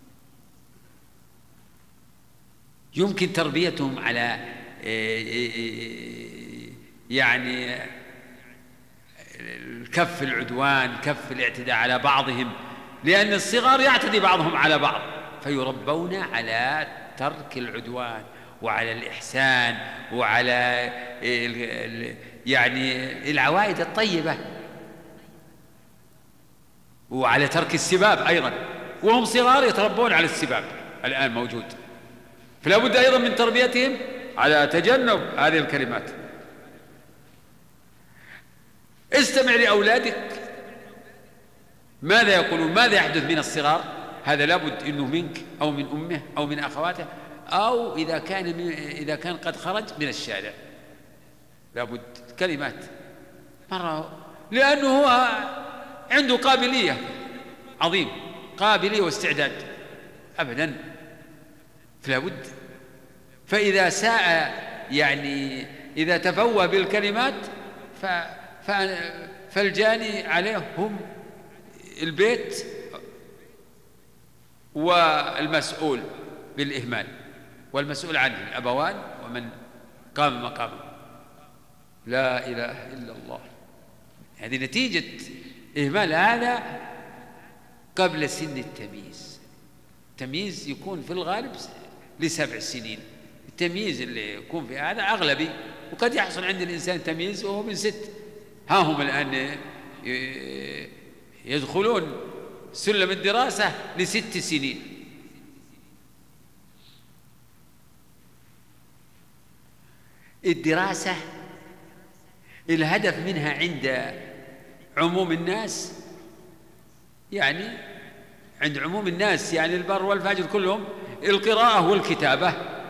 يمكن تربيتهم على يعني كف العدوان، كف الاعتداء على بعضهم، لأن الصغار يعتدي بعضهم على بعض، فيربون على ترك العدوان وعلى الإحسان وعلى يعني العوائد الطيبة، وعلى ترك السباب أيضا. وهم صغار يتربون على السباب، الآن موجود، فلا بد أيضا من تربيتهم على تجنب هذه الكلمات. استمع لأولادك ماذا يقولون، ماذا يحدث من الصغار. هذا لابد إنه منك أو من أمه أو من أخواته، أو إذا كان إذا كان قد خرج من الشارع لابد كلمات مرة، لأنه هو عنده قابلية عظيم، قابلية واستعداد أبدا، فلا بد. فإذا ساء يعني إذا تفوه بالكلمات ف فالجاني عليه هم البيت والمسؤول بالإهمال، والمسؤول عنه الأبوان ومن قام مقامه. لا إله إلا الله. هذه نتيجة إهمال هذا قبل سن التمييز. التمييز يكون في الغالب لسبع سنين، التمييز اللي يكون في هذا أغلبي، وقد يحصل عند الإنسان تمييز وهو من ست. ها هم الآن يدخلون سلم الدراسة لست سنين. الدراسة الهدف منها عند عموم الناس، يعني عند عموم الناس يعني البر والفاجر كلهم، القراءة والكتابة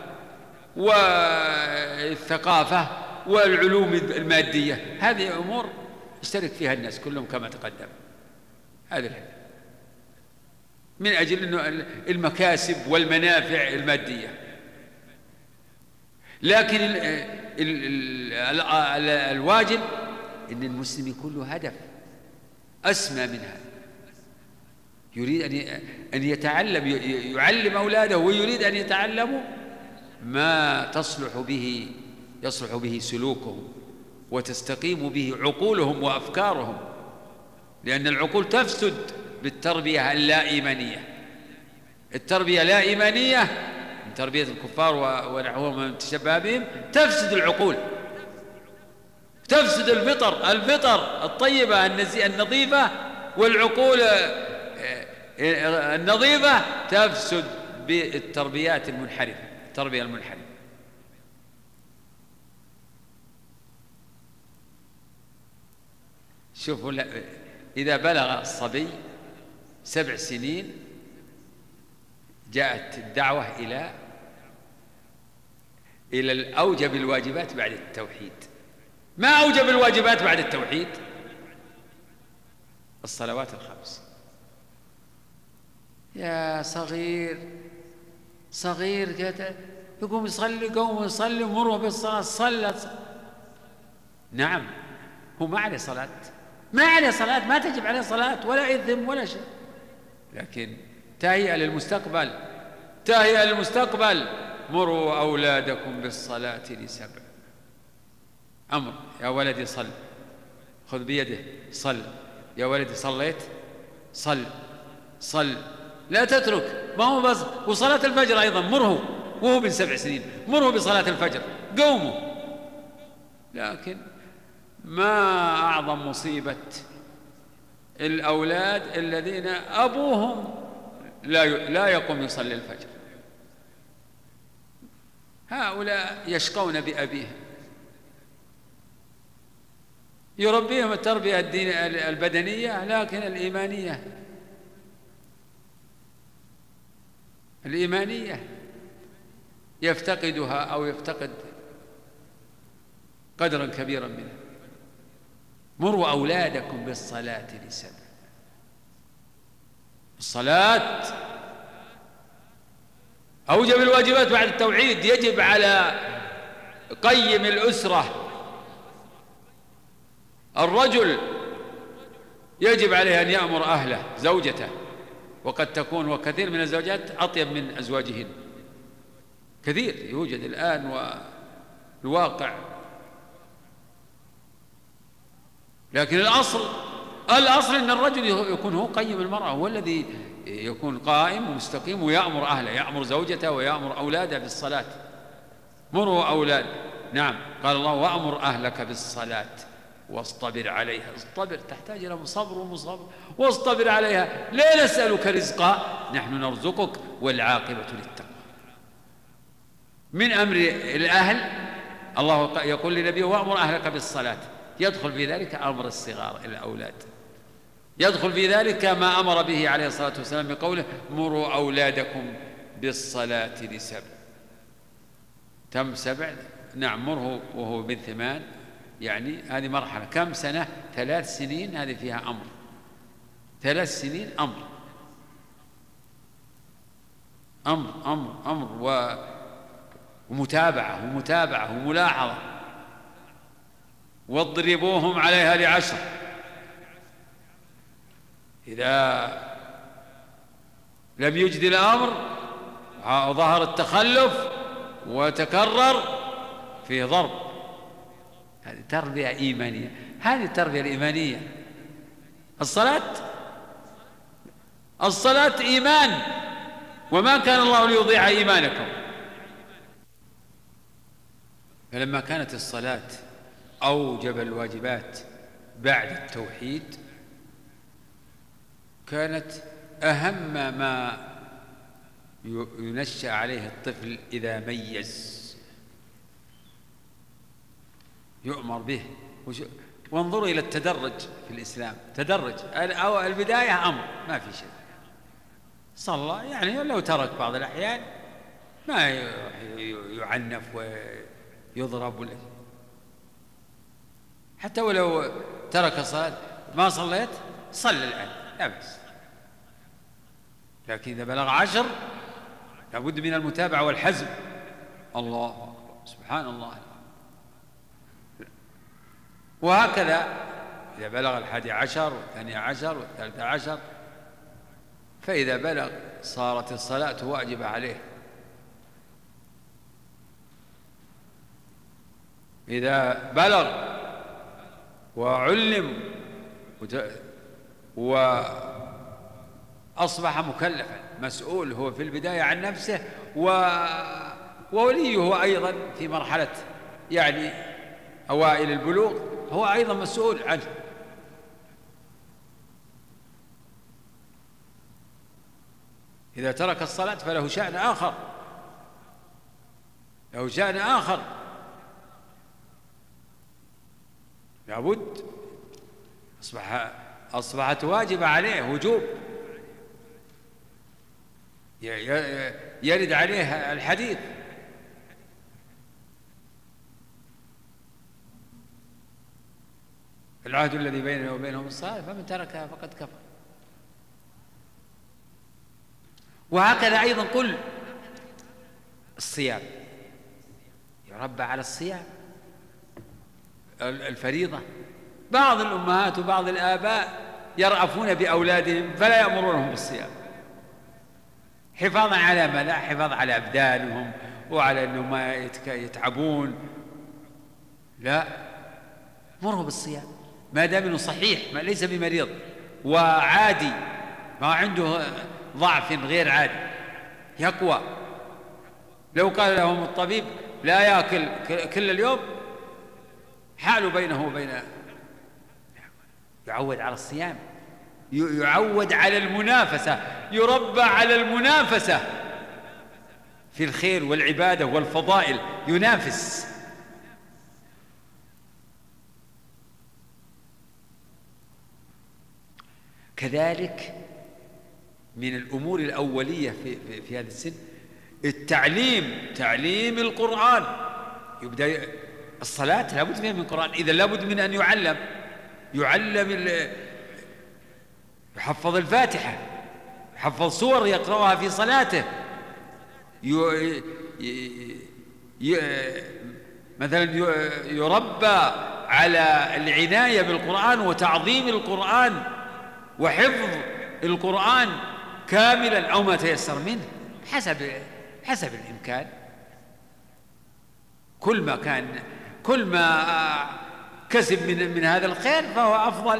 والثقافة والعلوم المادية، هذه أمور يشترك فيها الناس كلهم كما تقدم. هذا الهدف من أجل أنه المكاسب والمنافع المادية. لكن ال ال ال ال الواجب أن المسلم يكون له هدف أسمى من هذا، يريد أن يتعلم، يعلم أولاده ويريد أن يتعلموا ما تصلح به يصلح به سلوكهم وتستقيم به عقولهم وأفكارهم، لأن العقول تفسد بالتربية اللا إيمانية. التربية لا إيمانية من تربية الكفار ونحوهم من تشبه بهم تفسد العقول، تفسد الفطر الفطر الطيبة النظيفة، والعقول النظيفة تفسد بالتربيات المنحرفة، التربية المنحرفة. شوفوا، إذا بلغ الصبي سبع سنين جاءت الدعوة إلى إلى أوجب الواجبات بعد التوحيد. ما أوجب الواجبات بعد التوحيد؟ الصلوات الخمس. يا صغير صغير كده يقوم يصلي، قوم يصلي ومروا بالصلاة، صلت. نعم، هو ما عليه صلاة، ما عليه صلاة، ما تجب عليه صلاة ولا إثم ولا شيء، لكن تهيئة للمستقبل، تهيئة للمستقبل. مروا أولادكم بالصلاة لسبع. أمر، يا ولدي صل، خذ بيده صل، يا ولدي صليت صل صل، لا تترك. ما هو بس، وصلاة الفجر أيضا مره وهو من سبع سنين، مره بصلاة الفجر، قوموا. لكن ما أعظم مصيبة الأولاد الذين أبوهم لا لا يقوم يصلي الفجر. هؤلاء يشقون بأبيهم، يربيهم التربية الدين البدنية، لكن الإيمانية الإيمانية يفتقدها أو يفتقد قدرا كبيرا منها. مروا أولادكم بالصلاة لسبع. الصلاة أوجب الواجبات بعد التوحيد. يجب على قيم الأسرة، الرجل يجب عليه أن يأمر أهله، زوجته، وقد تكون وكثير من الزوجات أطيب من أزواجهن، كثير يوجد الآن والواقع. لكن الأصل الأصل أن الرجل يكون هو قيم المرأة، هو الذي يكون قائم ومستقيم ويأمر أهله، يأمر زوجته ويأمر أولاده بالصلاة. مروا أولاد. نعم، قال الله وأمر أهلك بالصلاة واصطبر عليها. اصطبر تحتاج إلى صبر ومصابر، واصطبر عليها. لا نسألك رزقا نحن نرزقك والعاقبة للتقوى. من أمر الأهل الله يقول لنبيه وأمر أهلك بالصلاة، يدخل في ذلك أمر الصغار الأولاد، يدخل في ذلك ما أمر به عليه الصلاة والسلام بقوله مروا أولادكم بالصلاة لسبع. تم سبع، نعم، مره وهو بن ثمان، يعني هذه مرحلة. كم سنة؟ ثلاث سنين، هذه فيها أمر، ثلاث سنين أمر أمر أمر أمر ومتابعة ومتابعة وملاحظة. واضربوهم عليها لعشر. إذا لم يجد الأمر وظهر التخلف وتكرر في ضرب. هذه تربية إيمانية، هذه التربية الإيمانية. الصلاة الصلاة إيمان، وما كان الله ليضيع إيمانكم. فلما كانت الصلاة أوجب الواجبات بعد التوحيد، كانت أهم ما ينشأ عليه الطفل إذا ميز، يؤمر به. وانظروا إلى التدرج في الإسلام، تدرج. أو البداية أمر، ما في شيء، صلى، يعني لو ترك بعض الأحيان ما يعنف ويضرب ولا، حتى ولو ترك الصلاة ما صليت صل الآن لا بأس. لكن إذا بلغ عشر لابد من المتابعة والحزم. الله أكبر، سبحان الله. وهكذا إذا بلغ الحادي عشر والثاني عشر والثالث عشر، فإذا بلغ صارت الصلاة واجبة عليه. إذا بلغ وعلم أصبح مكلفا مسؤول هو في البداية عن نفسه، و... ووليه هو أيضا في مرحلة يعني أوائل البلوغ هو أيضا مسؤول عنه. إذا ترك الصلاة فله شأن آخر، له شأن آخر لابد، أصبح أصبحت واجبة عليه وجوب، يرد عليه الحديث العهد الذي بيننا وبينهم الصلاة فمن تركها فقد كفر. وهكذا أيضا قل الصيام يربى على الصيام الفريضة. بعض الأمهات وبعض الآباء يرأفون بأولادهم فلا يأمرونهم بالصيام حفاظا على ما لا حفاظ على أبدانهم وعلى أنهم ما يتعبون. لا، مره بالصيام ما دام انه صحيح، ما ليس بمريض وعادي، ما عنده ضعف غير عادي يقوى. لو قال لهم الطبيب لا يأكل كل اليوم حال بينه وبين، يعود على الصيام، يعود على المنافسة، يربى على المنافسة في الخير والعبادة والفضائل، ينافس. كذلك من الأمور الأولية في, في, في هذا السن التعليم، تعليم القرآن. يبدأ الصلاة لابد فيها من القرآن، إذا لابد من أن يعلم يعلم يحفظ الفاتحة، يحفظ سور يقرأها في صلاته، ي... ي... ي... مثلا يربى على العناية بالقرآن وتعظيم القرآن وحفظ القرآن كاملا أو ما تيسر منه حسب حسب الإمكان. كل ما كان كل ما كسب من من هذا الخير فهو أفضل.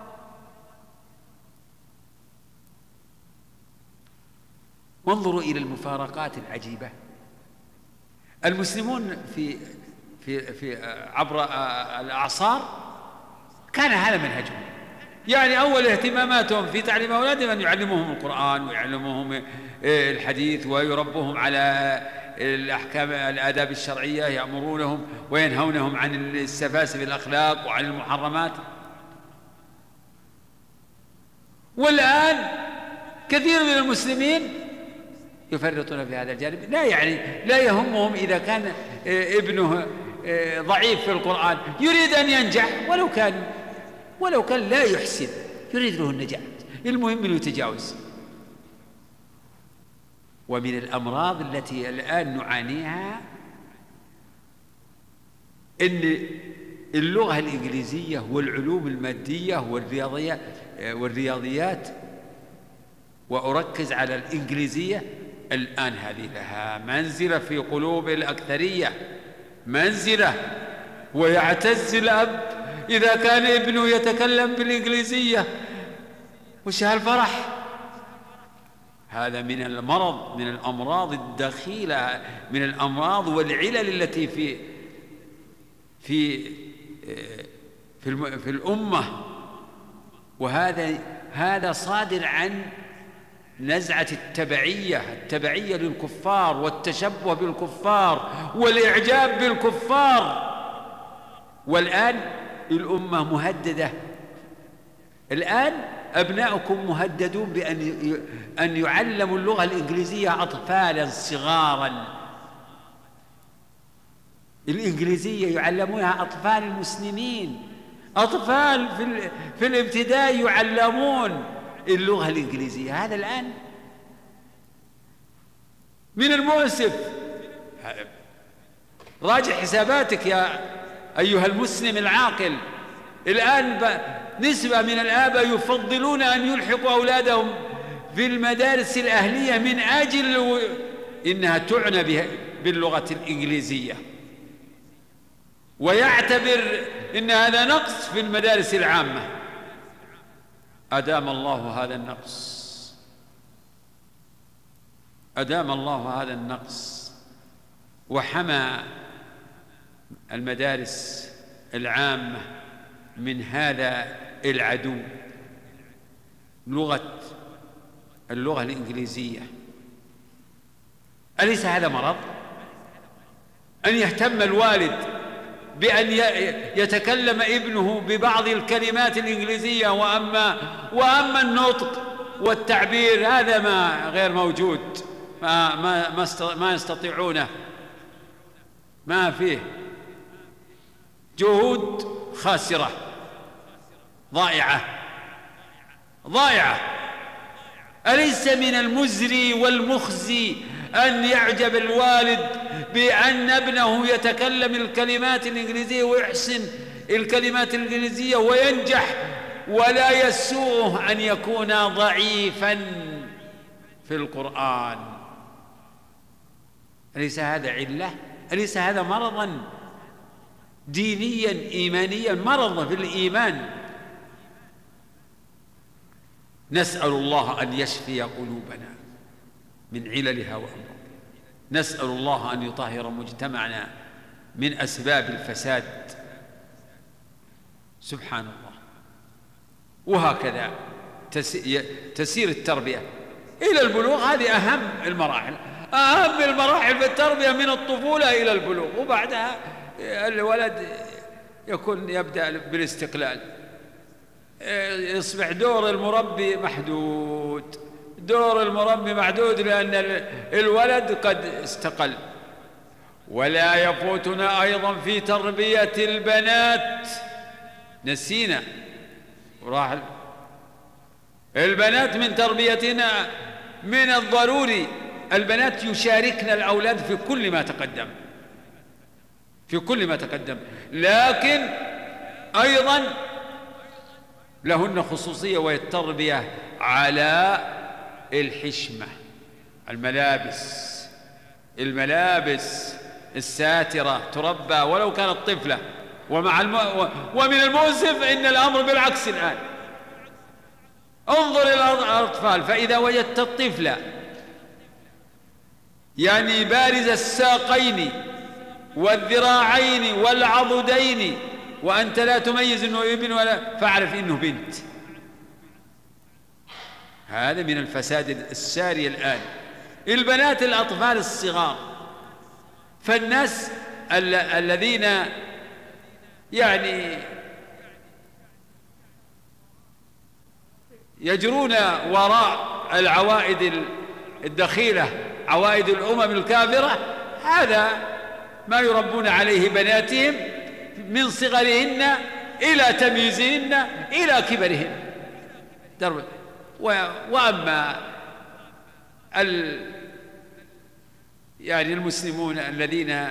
وانظروا إلى المفارقات العجيبة. المسلمون في في في عبر الأعصار كان هذا منهجهم، يعني أول اهتماماتهم في تعليم أولادهم أن يعلموهم القرآن ويعلموهم الحديث ويربوهم على الأحكام الآداب الشرعية، يأمرونهم وينهونهم عن السفاسف الأخلاق وعن المحرمات. والآن كثير من المسلمين يفرطون في هذا الجانب، لا يعني لا يهمهم إذا كان ابنه ضعيف في القرآن، يريد أن ينجح ولو كان ولو كان لا يحسن، يريد له النجاح، المهم أنه يتجاوز. ومن الأمراض التي الآن نعانيها أن اللغة الإنجليزية والعلوم المادية والرياضيات والرياضيات وأركز على الإنجليزية الآن هذه لها منزلة في قلوب الأكثرية، منزلة. ويعتز الأب إذا كان ابنه يتكلم بالإنجليزية، وش هالفرح؟ هذا من المرض، من الأمراض الدخيلة، من الأمراض والعلل التي في في في, في الأمة. وهذا هذا صادر عن نزعة التبعية، التبعية للكفار والتشبه بالكفار والإعجاب بالكفار. والآن الأمة مهددة، الآن أبناؤكم مهددون بأن أن يعلموا اللغة الإنجليزية أطفالا صغارا. الإنجليزية يعلمونها أطفال المسلمين، أطفال في في الابتدائي يعلمون اللغة الإنجليزية. هذا الآن من المؤسف. راجع حساباتك يا أيها المسلم العاقل. الآن نسبة من الآباء يفضلون أن يلحقوا أولادهم في المدارس الأهلية من أجل إنها تعنى باللغة الإنجليزية، ويعتبر إن هذا نقص في المدارس العامة. أدام الله هذا النقص أدام الله هذا النقص وحمى المدارس العامة من هذا العدو، لغة اللغة الإنجليزية. أليس هذا مرض؟ أن يهتم الوالد بأن يتكلم ابنه ببعض الكلمات الإنجليزية، وأما وأما النطق والتعبير هذا ما غير موجود، ما ما ما يستطيعونه، ما فيه، جهود خاسرة ضائعة ضائعة. أليس من المزري والمخزي أن يعجب الوالد بأن ابنه يتكلم الكلمات الإنجليزية ويحسن الكلمات الإنجليزية وينجح، ولا يسوءه أن يكون ضعيفا في القرآن؟ أليس هذا علة؟ أليس هذا مرضا دينيا إيمانيا، مرض في الإيمان؟ نسأل الله أن يشفي قلوبنا من عللها وأمراضها، نسأل الله أن يطهر مجتمعنا من أسباب الفساد. سبحان الله. وهكذا تسير التربية إلى البلوغ. هذه أهم المراحل، أهم المراحل في التربية من الطفولة إلى البلوغ، وبعدها الولد يكون يبدأ بالاستقلال، يصبح دور المربي محدود، دور المربي محدود لأن الولد قد استقل. ولا يفوتنا أيضا في تربية البنات، نسينا وراح البنات من تربيتنا من الضروري. البنات يشاركن الأولاد في كل ما تقدم، في كل ما تقدم، لكن أيضا لهن خصوصية، وهي التربية على الحشمة. الملابس الملابس الساترة تربى ولو كانت طفلة. ومع الم... ومن المؤسف إن الأمر بالعكس الآن. انظر إلى الأطفال، فإذا وجدت الطفلة يعني بارز الساقين والذراعين والعضدين وأنت لا تميز أنه ابن ولا، فاعرف أنه بنت. هذا من الفساد الساري الآن. البنات الأطفال الصغار، فالناس ال الذين يعني يجرون وراء العوائد الدخيلة، عوائد الأمم الكافرة، هذا ما يربون عليه بناتهم من صغرهن إلى تمييزهن إلى كبرهن. وأما ال يعني المسلمون الذين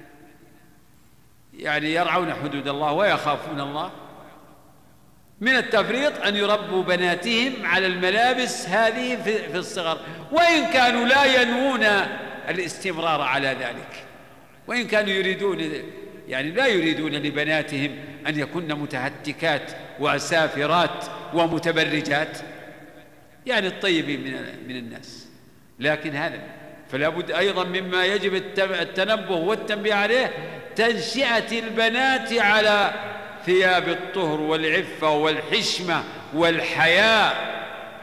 يعني يرعون حدود الله ويخافون الله، من التفريط أن يربوا بناتهم على الملابس هذه في الصغر، وإن كانوا لا ينوون الاستمرار على ذلك، وإن كانوا يريدون يعني لا يريدون لبناتهم أن يكن متهتكات وسافرات ومتبرجات، يعني الطيبين من من الناس. لكن هذا فلا بد أيضا مما يجب التنبه والتنبيه عليه تنشئة البنات على ثياب الطهر والعفة والحشمة والحياء،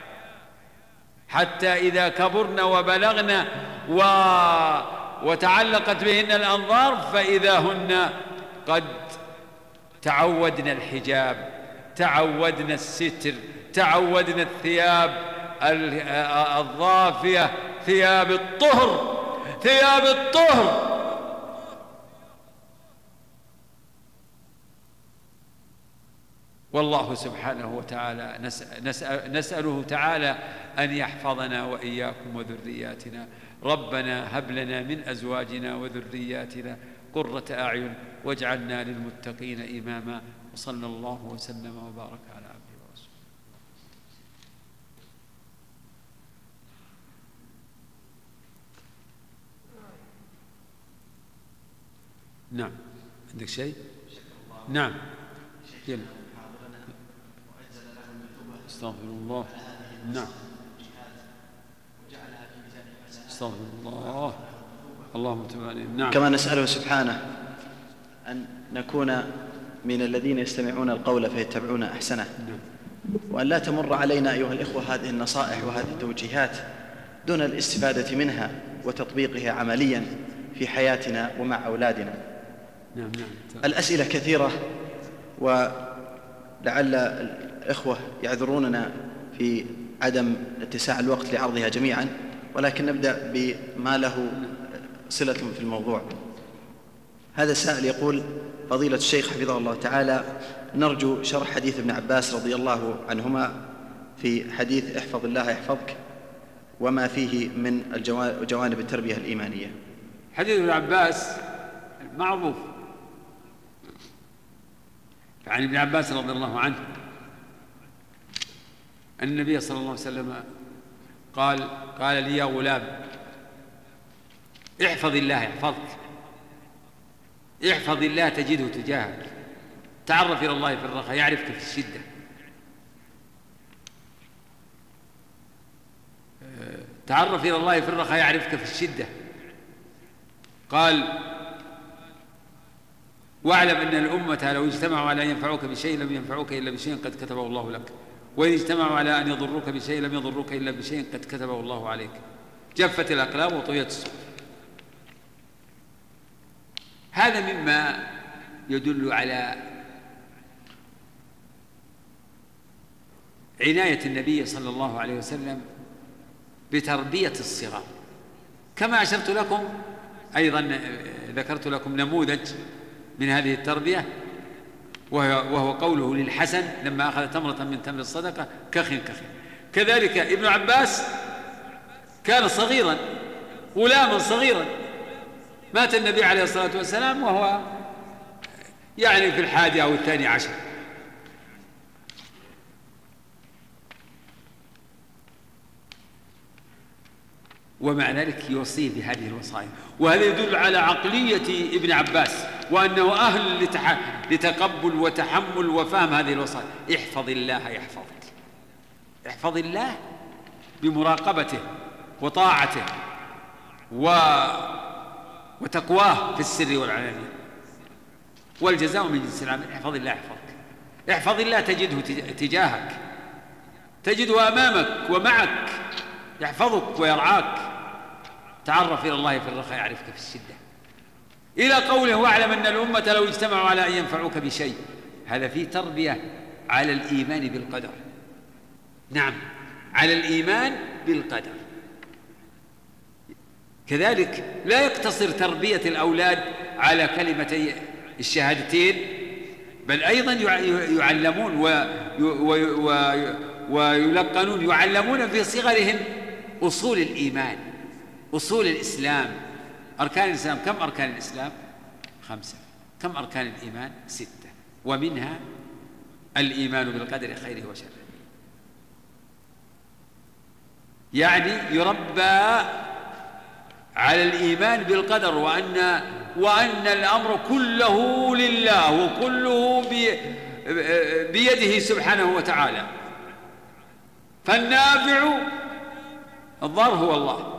حتى إذا كبرن وبلغن و... وتعلقت بهن الأنظار فإذا هن قد تعودن الحجاب، تعودن الستر، تعودن الثياب الضافية، ثياب الطهر، ثياب الطهر. والله سبحانه وتعالى نسأل نسأله تعالى أن يحفظنا وإياكم وذرياتنا. ربنا هب لنا من أزواجنا وذرياتنا قرة أعين واجعلنا للمتقين إماما. وصلى الله وسلم وبارك على عبده ورسوله. نعم، عندك شيء؟ نعم، يلا. استغفر الله. نعم، استغفر الله. اللهم تب عليهم. نعم. كما نسأله سبحانه أن نكون من الذين يستمعون القول فيتبعون أحسنه، وأن لا تمر علينا أيها الإخوة هذه النصائح وهذه التوجيهات دون الاستفادة منها وتطبيقها عمليا في حياتنا ومع أولادنا. نعم نعم. الأسئلة كثيرة، ولعل الإخوة يعذروننا في عدم اتساع الوقت لعرضها جميعا، ولكن نبدأ بما له صلة في الموضوع. هذا السائل يقول: فضيلة الشيخ حفظه الله تعالى، نرجو شرح حديث ابن عباس رضي الله عنهما في حديث احفظ الله يحفظك، وما فيه من جوانب التربية الإيمانية. حديث ابن عباس معروف عن ابن عباس رضي الله عنه أن النبي صلى الله عليه وسلم قال قال لي: يا غلام، احفظ الله يحفظك، احفظ الله تجده تجاهك، تعرف إلى الله في الرخاء يعرفك في الشدة. تعرف إلى الله في الرخاء يعرفك في الشدة. قال: واعلم أن الأمة لو اجتمعوا على أن ينفعوك بشيء لم ينفعوك إلا بشيء قد كتبه الله لك، وإن اجتمعوا على أن يضروك بشيء لم يضروك إلا بشيء قد كتبه الله عليك. جفت الأقلام وطويت الصحف. هذا مما يدل على عناية النبي صلى الله عليه وسلم بتربية الصغار. كما أشرت لكم أيضا، ذكرت لكم نموذج من هذه التربية، وهو قوله للحسن لما أخذ تمرة من تمر الصدقة: كخ كخ. كذلك ابن عباس كان صغيرا، غلاما صغيرا، مات النبي عليه الصلاة والسلام وهو يعني في الحادي أو الثاني عشر. ومع ذلك يوصيه بهذه الوصايا، وهذا يدل على عقلية ابن عباس وأنه أهل لتقبل وتحمل وفهم هذه الوصايا. احفظ الله يحفظك، احفظ الله بمراقبته وطاعته و... وتقواه في السر والعلانية، والجزاء من جنس العمل. احفظ الله يحفظك، احفظ الله تجده تجاهك، تجده أمامك ومعك، يحفظك ويرعاك. تعرف إلى الله في الرخاء يعرفك في الشدة، إلى قوله: واعلم أن الأمة لو اجتمعوا على أن ينفعوك بشيء. هذا فيه تربية على الإيمان بالقدر. نعم، على الإيمان بالقدر. كذلك لا يقتصر تربية الأولاد على كلمتي الشهادتين، بل أيضا يعلمون ويلقنون، يعلمون في صغرهم أصول الإيمان، أصول الإسلام. أركان الإسلام، كم أركان الإسلام؟ خمسة. كم أركان الإيمان؟ ستة، ومنها الإيمان بالقدر خيره وشره. يعني يربى على الإيمان بالقدر، وأن وأن الأمر كله لله وكله بيده سبحانه وتعالى، فالنافع الضار هو الله.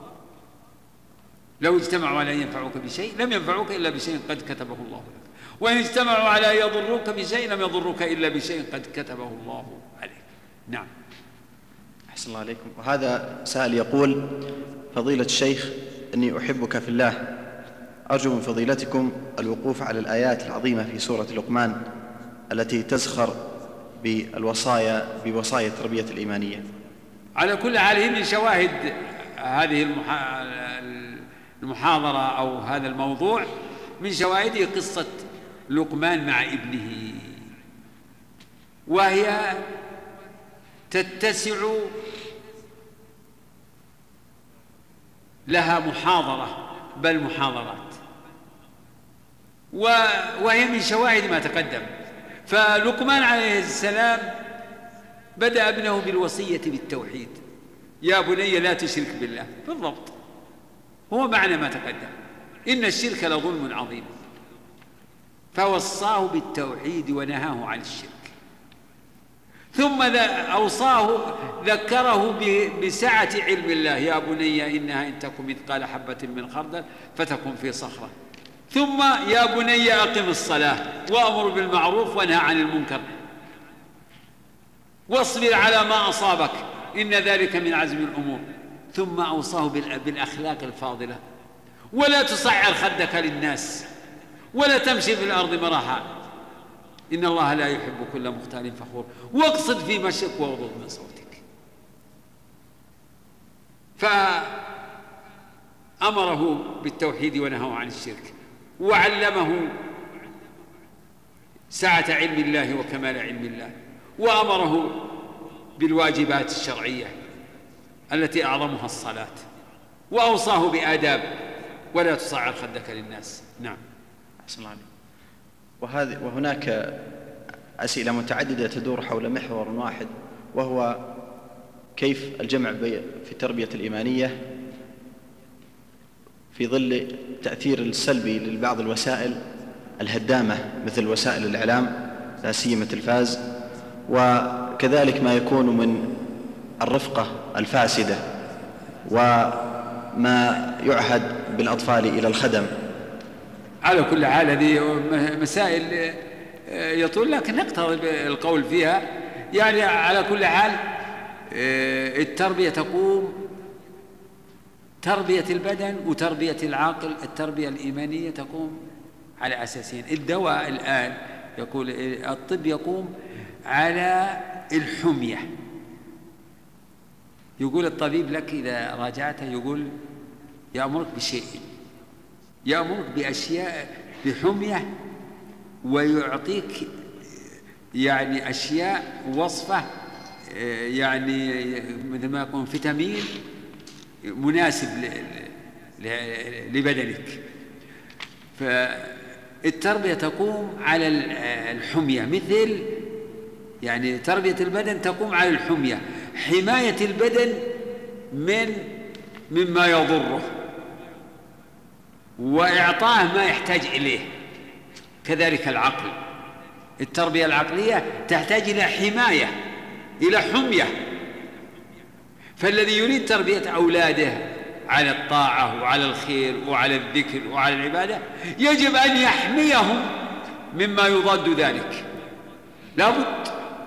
لو اجتمعوا على أن ينفعوك بشيء لم ينفعوك إلا بشيء قد كتبه الله لك، وإن اجتمعوا على أن يضروك بشيء لم يضروك إلا بشيء قد كتبه الله عليك. نعم. أحسن الله عليكم. وهذا سائل يقول: فضيلة الشيخ، إني أحبك في الله، أرجو من فضيلتكم الوقوف على الآيات العظيمة في سورة لقمان التي تزخر بالوصايا بوصايا التربية الإيمانية. على كل حال هي من شواهد هذه المحاضرة أو هذا الموضوع، من شواهده قصة لقمان مع ابنه، وهي تتسع لها محاضرة بل محاضرات، وهي من شواهد ما تقدم. فلقمان عليه السلام بدأ ابنه بالوصية بالتوحيد: يا بني لا تشرك بالله. بالضبط هو معنى ما تقدم، إن الشرك لظلم عظيم. فوصاه بالتوحيد ونهاه عن الشرك، ثم أوصاه ذكره بسعة علم الله: يا بني إنها إن تكن مثقال حبة من خردل فتكن في صخرة. ثم: يا بني أقم الصلاة وأمر بالمعروف وانهى عن المنكر واصبر على ما أصابك إن ذلك من عزم الأمور. ثم أوصاه بالأخلاق الفاضلة: ولا تصعر خدك للناس ولا تمشي في الأرض مرحا إن الله لا يحب كل مختال فخور واقصد في مشيك واغضض من صوتك. فأمره بالتوحيد ونهاه عن الشرك، وعلمه سعة علم الله وكمال علم الله، وأمره بالواجبات الشرعية التي أعظمها الصلاة، وأوصاه بآداب: ولا تصعر خدك للناس. نعم. أحسن الله عليك. وهذه وهناك أسئلة متعددة تدور حول محور واحد، وهو كيف الجمع في التربية الإيمانية في ظل التأثير السلبي لبعض الوسائل الهدامة مثل وسائل الإعلام لا سيما التلفاز، وكذلك ما يكون من الرفقة الفاسدة وما يعهد بالأطفال إلى الخدم. على كل حال هذه مسائل يطول، لكن نقترب القول فيها. يعني على كل حال التربية تقوم تربية البدن وتربية العقل. التربية الإيمانية تقوم على أساسين. الدواء الآن يقول الطب يقوم على الحمية. يقول الطبيب لك إذا راجعته يقول يأمرك بشيء، يأمرك بأشياء بحمية، ويعطيك يعني أشياء وصفة يعني مثل ما يكون فيتامين مناسب لبدنك. فالتربية تقوم على الحمية، مثل يعني تربية البدن تقوم على الحمية، حماية البدن من مما يضره وإعطاه ما يحتاج إليه. كذلك العقل، التربية العقلية تحتاج إلى حماية، إلى حمية. فالذي يريد تربية أولاده على الطاعة وعلى الخير وعلى الذكر وعلى العبادة يجب أن يحميهم مما يضاد ذلك، لابد.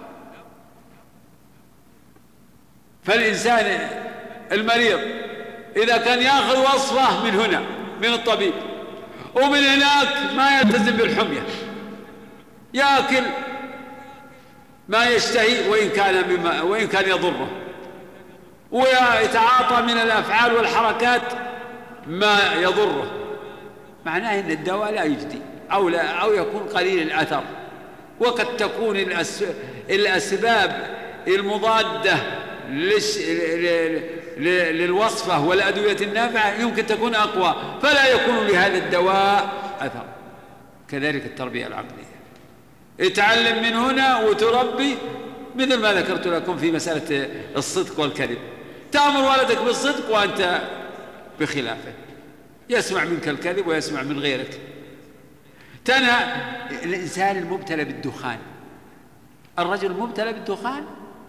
فالإنسان المريض إذا كان يأخذ وصفة من هنا من الطبيب ومن هناك ما يلتزم بالحمية، يأكل ما يشتهي وإن كان مما وإن كان يضره، ويتعاطى من الأفعال والحركات ما يضره، معناه أن الدواء لا يجدي أو, لا أو يكون قليل الأثر. وقد تكون الأسباب المضادة للوصفة والأدوية النافعة يمكن تكون أقوى، فلا يكون لهذا الدواء أثر. كذلك التربية العقلية، اتعلم من هنا وتربي، مثل ما ذكرت لكم في مسألة الصدق والكذب. تأمر ولدك بالصدق وأنت بخلافه، يسمع منك الكذب ويسمع من غيرك. تنهى الإنسان المبتلى بالدخان، الرجل المبتلى بالدخان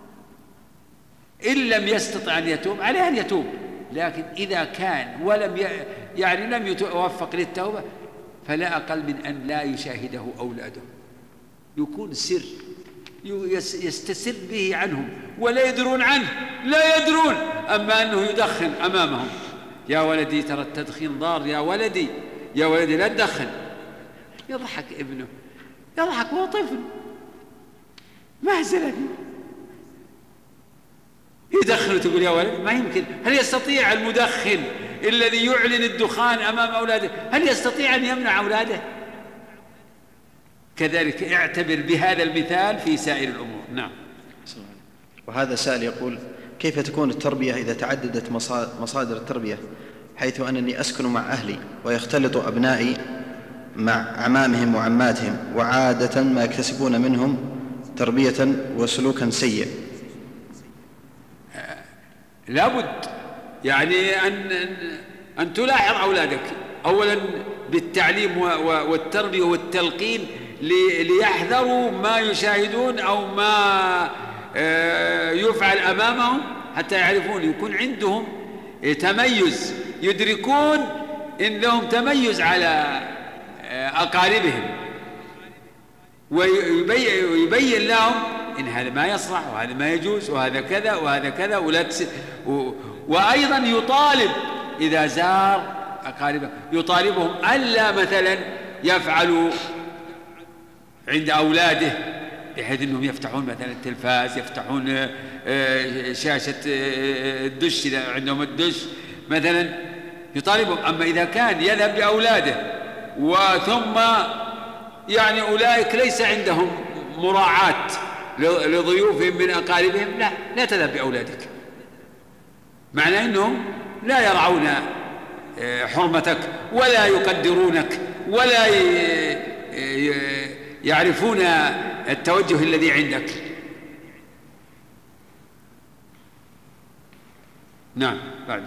إن لم يستطع أن يتوب عليه أن يتوب، لكن إذا كان ولم يعني لم يوفق للتوبة فلا أقل من أن لا يشاهده أولاده، يكون سر يستسر به عنهم ولا يدرون عنه، لا يدرون. أما أنه يدخن أمامهم: يا ولدي ترى التدخين ضار، يا ولدي يا ولدي لا تدخن. يضحك ابنه، يضحك وهو طفل مهزلة، يدخن وتقول يا ولد. ما يمكن. هل يستطيع المدخن الذي يعلن الدخان أمام أولاده هل يستطيع أن يمنع أولاده؟ كذلك اعتبر بهذا المثال في سائر الأمور. نعم. وهذا سائل يقول: كيف تكون التربية إذا تعددت مصادر التربية، حيث أنني أسكن مع أهلي ويختلط أبنائي مع أعمامهم وعماتهم، وعادة ما يكتسبون منهم تربية وسلوكا سيء؟ لابد يعني أن أن تلاحظ أولادك أولا بالتعليم والتربية والتلقين ليحذروا ما يشاهدون أو ما يفعل أمامهم حتى يعرفون، يكون عندهم تميز، يدركون إن لهم تميز على أقاربهم، ويبين لهم إن هذا ما يصلح وهذا ما يجوز وهذا كذا وهذا كذا ولا تس... و... وأيضا يطالب إذا زار أقاربه يطالبهم ألا مثلا يفعلوا عند أولاده، بحيث أنهم يفتحون مثلا التلفاز، يفتحون شاشة الدش إذا عندهم الدش مثلا، يطالبهم. أما إذا كان يذهب بأولاده وثم يعني أولئك ليس عندهم مراعاة لضيوفهم من أقاربهم، لا لا تذهب بأولادك، معنى أنهم لا يرعون حرمتك ولا يقدرونك ولا يعرفون التوجه الذي عندك. نعم. بعد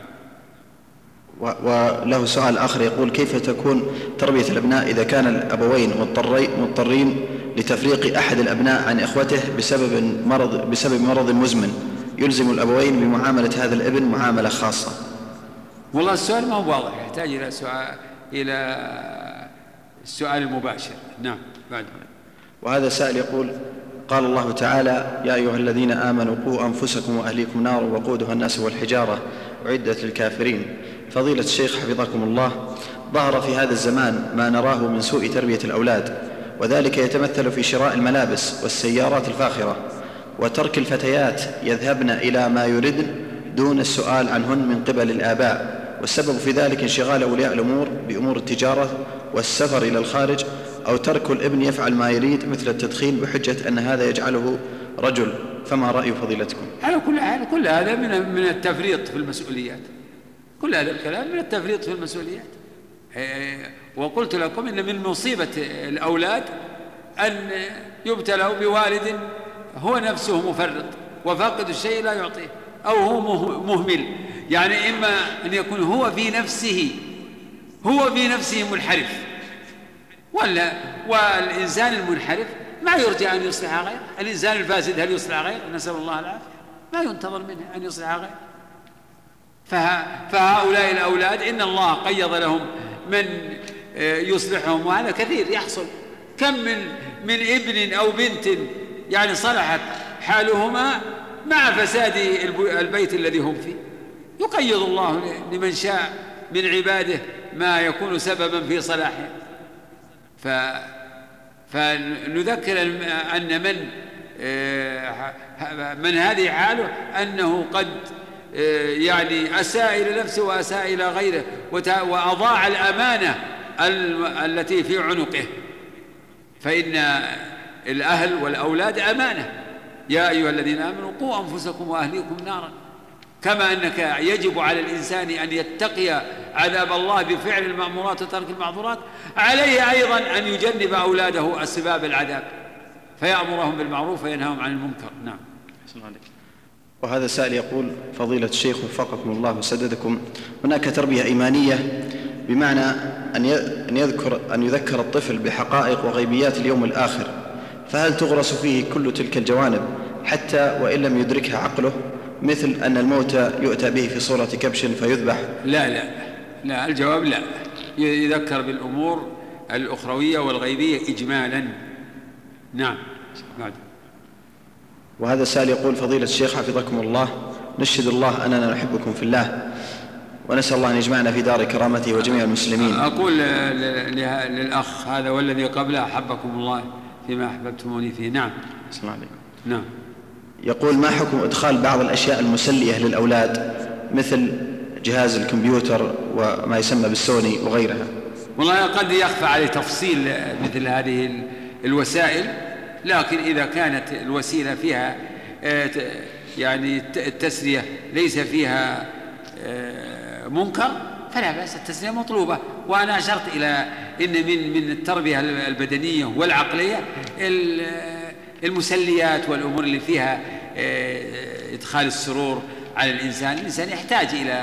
وله سؤال آخر يقول: كيف تكون تربية الأبناء إذا كان الأبوين مضطرين لتفريق أحد الأبناء عن إخوته بسبب مرض بسبب مرض مزمن يلزم الأبوين بمعاملة هذا الابن معاملة خاصة؟ والله السؤال ما هو واضح، يحتاج إلى سؤال إلى السؤال المباشر. نعم. بعد. وهذا سائل يقول: قال الله تعالى: يا أيها الذين آمنوا قوا أنفسكم وأهليكم نارا وقودها الناس والحجارة أعدت للكافرين. فضيلة الشيخ حفظكم الله، ظهر في هذا الزمان ما نراه من سوء تربية الأولاد، وذلك يتمثل في شراء الملابس والسيارات الفاخرة وترك الفتيات يذهبن إلى ما يردن دون السؤال عنهن من قبل الآباء، والسبب في ذلك انشغال أولياء الأمور بأمور التجارة والسفر إلى الخارج، أو ترك الابن يفعل ما يريد مثل التدخين بحجة أن هذا يجعله رجل. فما رأي فضيلتكم؟ على كل حال كل هذا من من التفريط في المسؤوليات، كل هذا الكلام من التفريط في المسؤوليات. وقلت لكم إن من مصيبة الأولاد أن يبتلوا بوالد هو نفسه مفرط وفاقد الشيء لا يعطيه، أو هو مهمل، يعني إما أن يكون هو في نفسه هو في نفسه منحرف، ولا والإنسان المنحرف ما يرجى أن يصلح غيره. الإنسان الفاسد هل يصلح غيره؟ نسأل الله العافية، ما ينتظر منه أن يصلح غيره. فهؤلاء الأولاد إن الله قيض لهم من يصلحهم، وهذا كثير يحصل. كم من من ابن أو بنت يعني صلحت حالهما مع فساد البيت الذي هم فيه. يقيض الله لمن شاء من عباده ما يكون سببا في صلاحه. ف فنذكر أن من من هذه حاله أنه قد يعني أساء إلى نفسه وأساء إلى غيره وأضاع الأمانة التي في عنقه، فإن الأهل والأولاد أمانة. يا أيها الذين آمنوا قوا أنفسكم وأهليكم نارا، كما أنك يجب على الإنسان أن يتقي عذاب الله بفعل المأمورات وترك المعذورات، عليه أيضا أن يجنب أولاده أسباب العذاب فيأمرهم بالمعروف وينهاهم عن المنكر. نعم. وهذا سائل يقول: فضيلة الشيخ وفقكم الله وسددكم، هناك تربية إيمانية بمعنى أن يذكر أن يذكر الطفل بحقائق وغيبيات اليوم الآخر، فهل تغرس فيه كل تلك الجوانب حتى وإن لم يدركها عقله، مثل أن الموت يؤتى به في صورة كبش فيذبح؟ لا لا لا، الجواب لا، يذكر بالأمور الأخروية والغيبية إجمالا. نعم. بعد. وهذا السائل يقول: فضيلة الشيخ حفظكم الله، نشهد الله أننا نحبكم في الله، ونسأل الله أن يجمعنا في دار كرامته وجميع المسلمين. أقول للأخ هذا والذي قبله: أحبكم الله فيما أحببتموني فيه. نعم. السلام عليكم. نعم. يقول: ما حكم إدخال بعض الأشياء المسلية للأولاد مثل جهاز الكمبيوتر وما يسمى بالسوني وغيرها؟ والله قد يخفى عليه تفصيل مثل هذه الوسائل، لكن إذا كانت الوسيلة فيها يعني التسلية ليس فيها منكر فلا بأس، التسلية مطلوبة. وأنا أشرت إلى إن من من التربية البدنية والعقلية المسليات والأمور اللي فيها إدخال السرور على الإنسان. الإنسان يحتاج إلى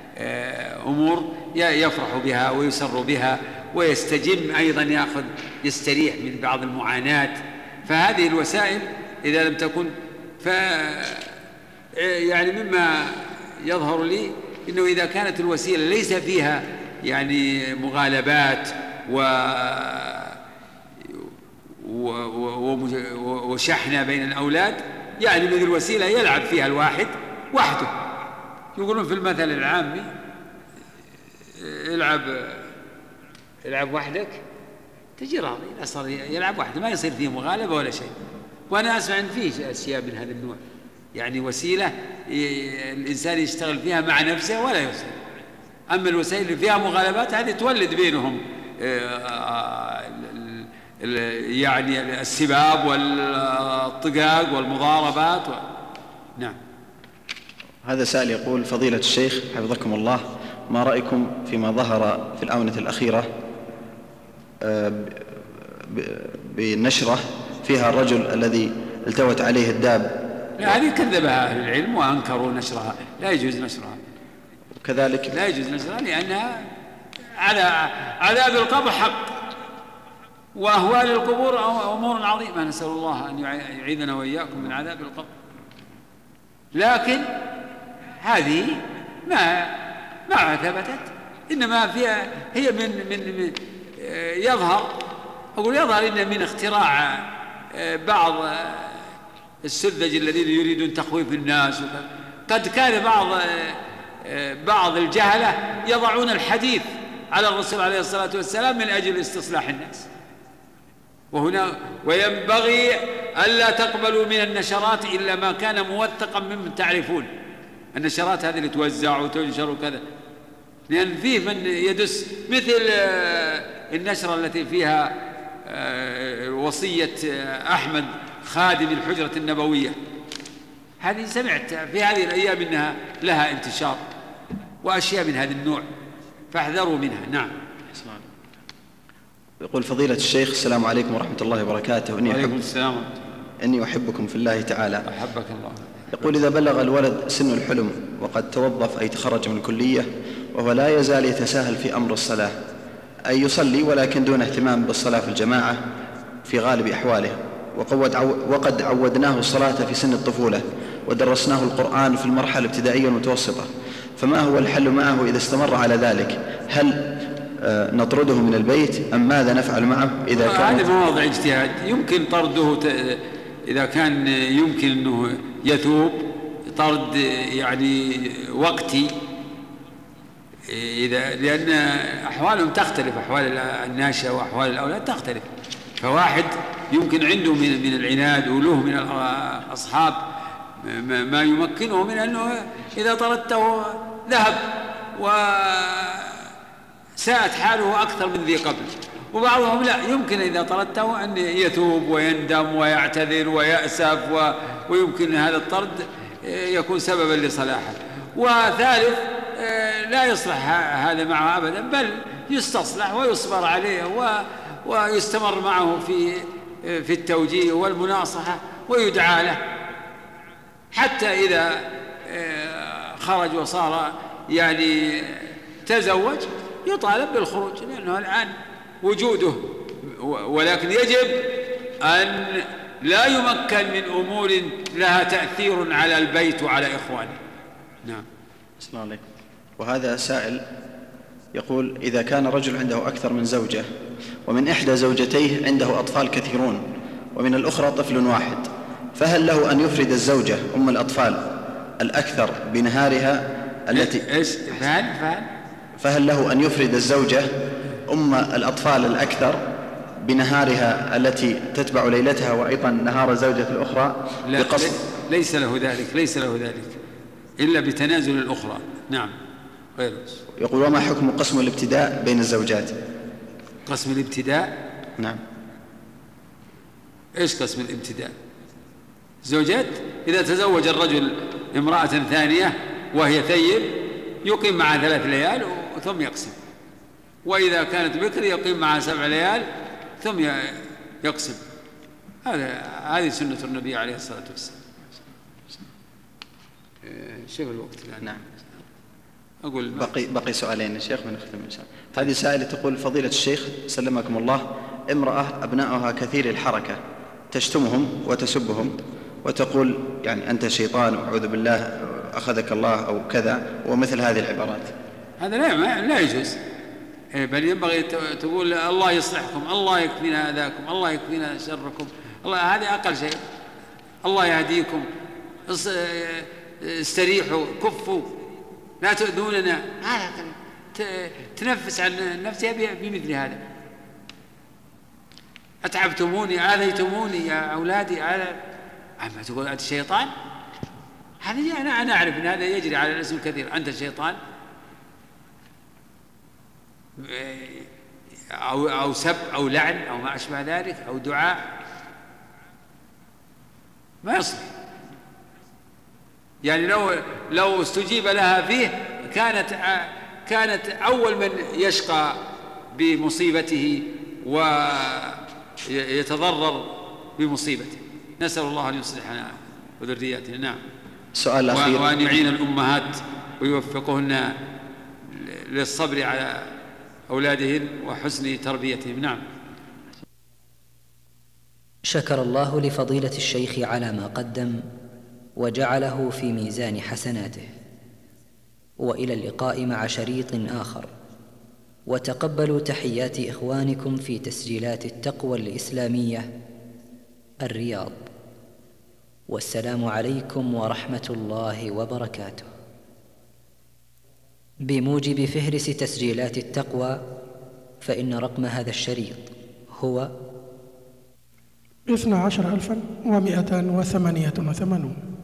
أمور يفرح بها ويسر بها ويستجم، أيضا يأخذ يستريح من بعض المعاناة. فهذه الوسائل إذا لم تكن ف يعني مما يظهر لي أنه إذا كانت الوسيلة ليس فيها يعني مغالبات و وشحنة بين الأولاد، يعني من الوسيلة يلعب فيها الواحد وحده. يقولون في المثل العامي العب العب وحدك تجي راضي، لا صار يلعب وحده ما يصير فيه مغالبة ولا شيء. وأنا أسمع أن فيه أشياء من هذا النوع، يعني وسيلة الإنسان يشتغل فيها مع نفسه ولا يوصل. أما الوسائل اللي فيها مغالبات هذه تولد بينهم يعني السباب والطقاق والمضاربات و... نعم. هذا سائل يقول: فضيلة الشيخ حفظكم الله، ما رأيكم فيما ظهر في الآونة الأخيرة بنشرة فيها الرجل الذي التوت عليه الداب؟ لا، هذه كذبها أهل العلم وأنكروا نشرها، لا يجوز نشرها. وكذلك لا يجوز نشرها لأنها على عذاب القبر حق، وأهوال القبور أمور عظيمة، نسأل الله أن يعيذنا وإياكم من عذاب القبر. لكن هذه ما ما ثبتت، إنما فيها هي من من, من يظهر أقول يظهر إن من اختراع بعض السذج الذين يريدون تخويف الناس. قد كان بعض بعض الجهلة يضعون الحديث على الرسول عليه الصلاة والسلام من أجل استصلاح الناس. وهنا وينبغي ألا تقبلوا من النشرات إلا ما كان موثقا ممن تعرفون. النشرات هذه اللي توزع وتنشر وكذا، لأن فيه من يدس، مثل النشرة التي فيها وصية أحمد خادم الحجرة النبوية، هذه سمعت في هذه الأيام إنها لها انتشار وأشياء من هذا النوع، فاحذروا منها. نعم. يقول: فضيلة الشيخ السلام عليكم ورحمة الله وبركاته. إني وعليكم السلام. إني أحبكم في الله تعالى. أحبك الله. يقول: إذا بلغ الولد سن الحلم وقد توظف أي تخرج من الكلية وهو لا يزال يتساهل في أمر الصلاة، أي يصلي ولكن دون اهتمام بالصلاة في الجماعة في غالب أحواله، وقد عودناه الصلاة في سن الطفولة ودرسناه القرآن في المرحلة الابتدائية والمتوسطة، فما هو الحل معه إذا استمر على ذلك؟ هل نطرده من البيت أم ماذا نفعل معه إذا كان؟ هذه مواضع اجتهاد، يمكن طرده إذا كان يمكن أنه يتوب طرد يعني وقتي، إذا لأن أحوالهم تختلف، أحوال الناشئة وأحوال الأولاد تختلف. فواحد يمكن عنده من من العناد وله من الأصحاب ما يمكنه من أنه إذا طردته ذهب وساءت حاله أكثر من ذي قبل، وبعضهم لا، يمكن إذا طردته أن يتوب ويندم ويعتذر ويأسف، ويمكن هذا الطرد يكون سببا لصلاحه. وثالث لا يصلح هذا معه أبدا، بل يستصلح ويصبر عليه ويستمر معه في في التوجيه والمناصحة ويدعى له، حتى إذا خرج وصار يعني تزوج يطالب بالخروج، لأنه الآن وجوده. ولكن يجب أن لا يمكن من أمور لها تأثير على البيت وعلى إخوانه. نعم. السلام عليكم. وهذا سائل يقول: إذا كان رجل عنده أكثر من زوجة ومن إحدى زوجتيه عنده أطفال كثيرون ومن الأخرى طفل واحد، فهل له أن يفرد الزوجة أم الأطفال الأكثر بنهارها التي إيش فهل فهل فهل له أن يفرد الزوجة أم الأطفال الأكثر بنهارها التي تتبع ليلتها وأيضا نهار الزوجة الأخرى بقصد؟ ليس له ذلك، ليس له ذلك إلا بتنازل الأخرى. نعم. غير. يقول: وما حكم قسم الابتداء بين الزوجات؟ قسم الابتداء؟ نعم. إيش قسم الابتداء؟ زوجات إذا تزوج الرجل امرأة ثانية وهي ثيب يقيم معها ثلاث ليال ثم يقسم، وإذا كانت بكر يقيم معها سبع ليال ثم يقسم. هذا هذه سنة النبي عليه الصلاة والسلام. شوف الوقت الآن. نعم. أقول بقي بقي سؤالين يا شيخ ونختم إن شاء الله. هذه سائلة تقول: فضيلة الشيخ سلمكم الله، امرأة أبنائها كثير الحركة تشتمهم وتسبهم وتقول يعني أنت شيطان وأعوذ بالله أخذك الله أو كذا ومثل هذه العبارات؟ هذا لا لا يجوز، بل ينبغي تقول الله يصلحكم، الله يكفينا أذاكم، الله يكفينا شركم، الله، هذا أقل شيء، الله يهديكم، استريحوا، كفوا، لا تؤذوننا. هذا تنفس عن نفسها بمثل هذا. أتعبتموني، آذيتموني يا أولادي، هذا أما تقول أنت شيطان، هذا أنا أنا أعرف أن هذا يجري على الاسم الكثير، أنت شيطان أو أو سب أو لعن أو ما أشبه ذلك أو دعاء، ما يصلح. يعني لو لو استجيب لها فيه كانت كانت أول من يشقى بمصيبته ويتضرر بمصيبته. نسأل الله أن يصلحنا وذرياتنا. نعم. سؤال أخير. وأن يعين الأمهات ويوفقهن للصبر على أولادهن وحسن تربيتهم. نعم. شكر الله لفضيلة الشيخ على ما قدم وجعله في ميزان حسناته، وإلى اللقاء مع شريط آخر، وتقبلوا تحيات إخوانكم في تسجيلات التقوى الإسلامية الرياض، والسلام عليكم ورحمة الله وبركاته. بموجب فهرس تسجيلات التقوى، فإن رقم هذا الشريط هو اثنا عشر ألفا ومائة وثمانية وثمانون.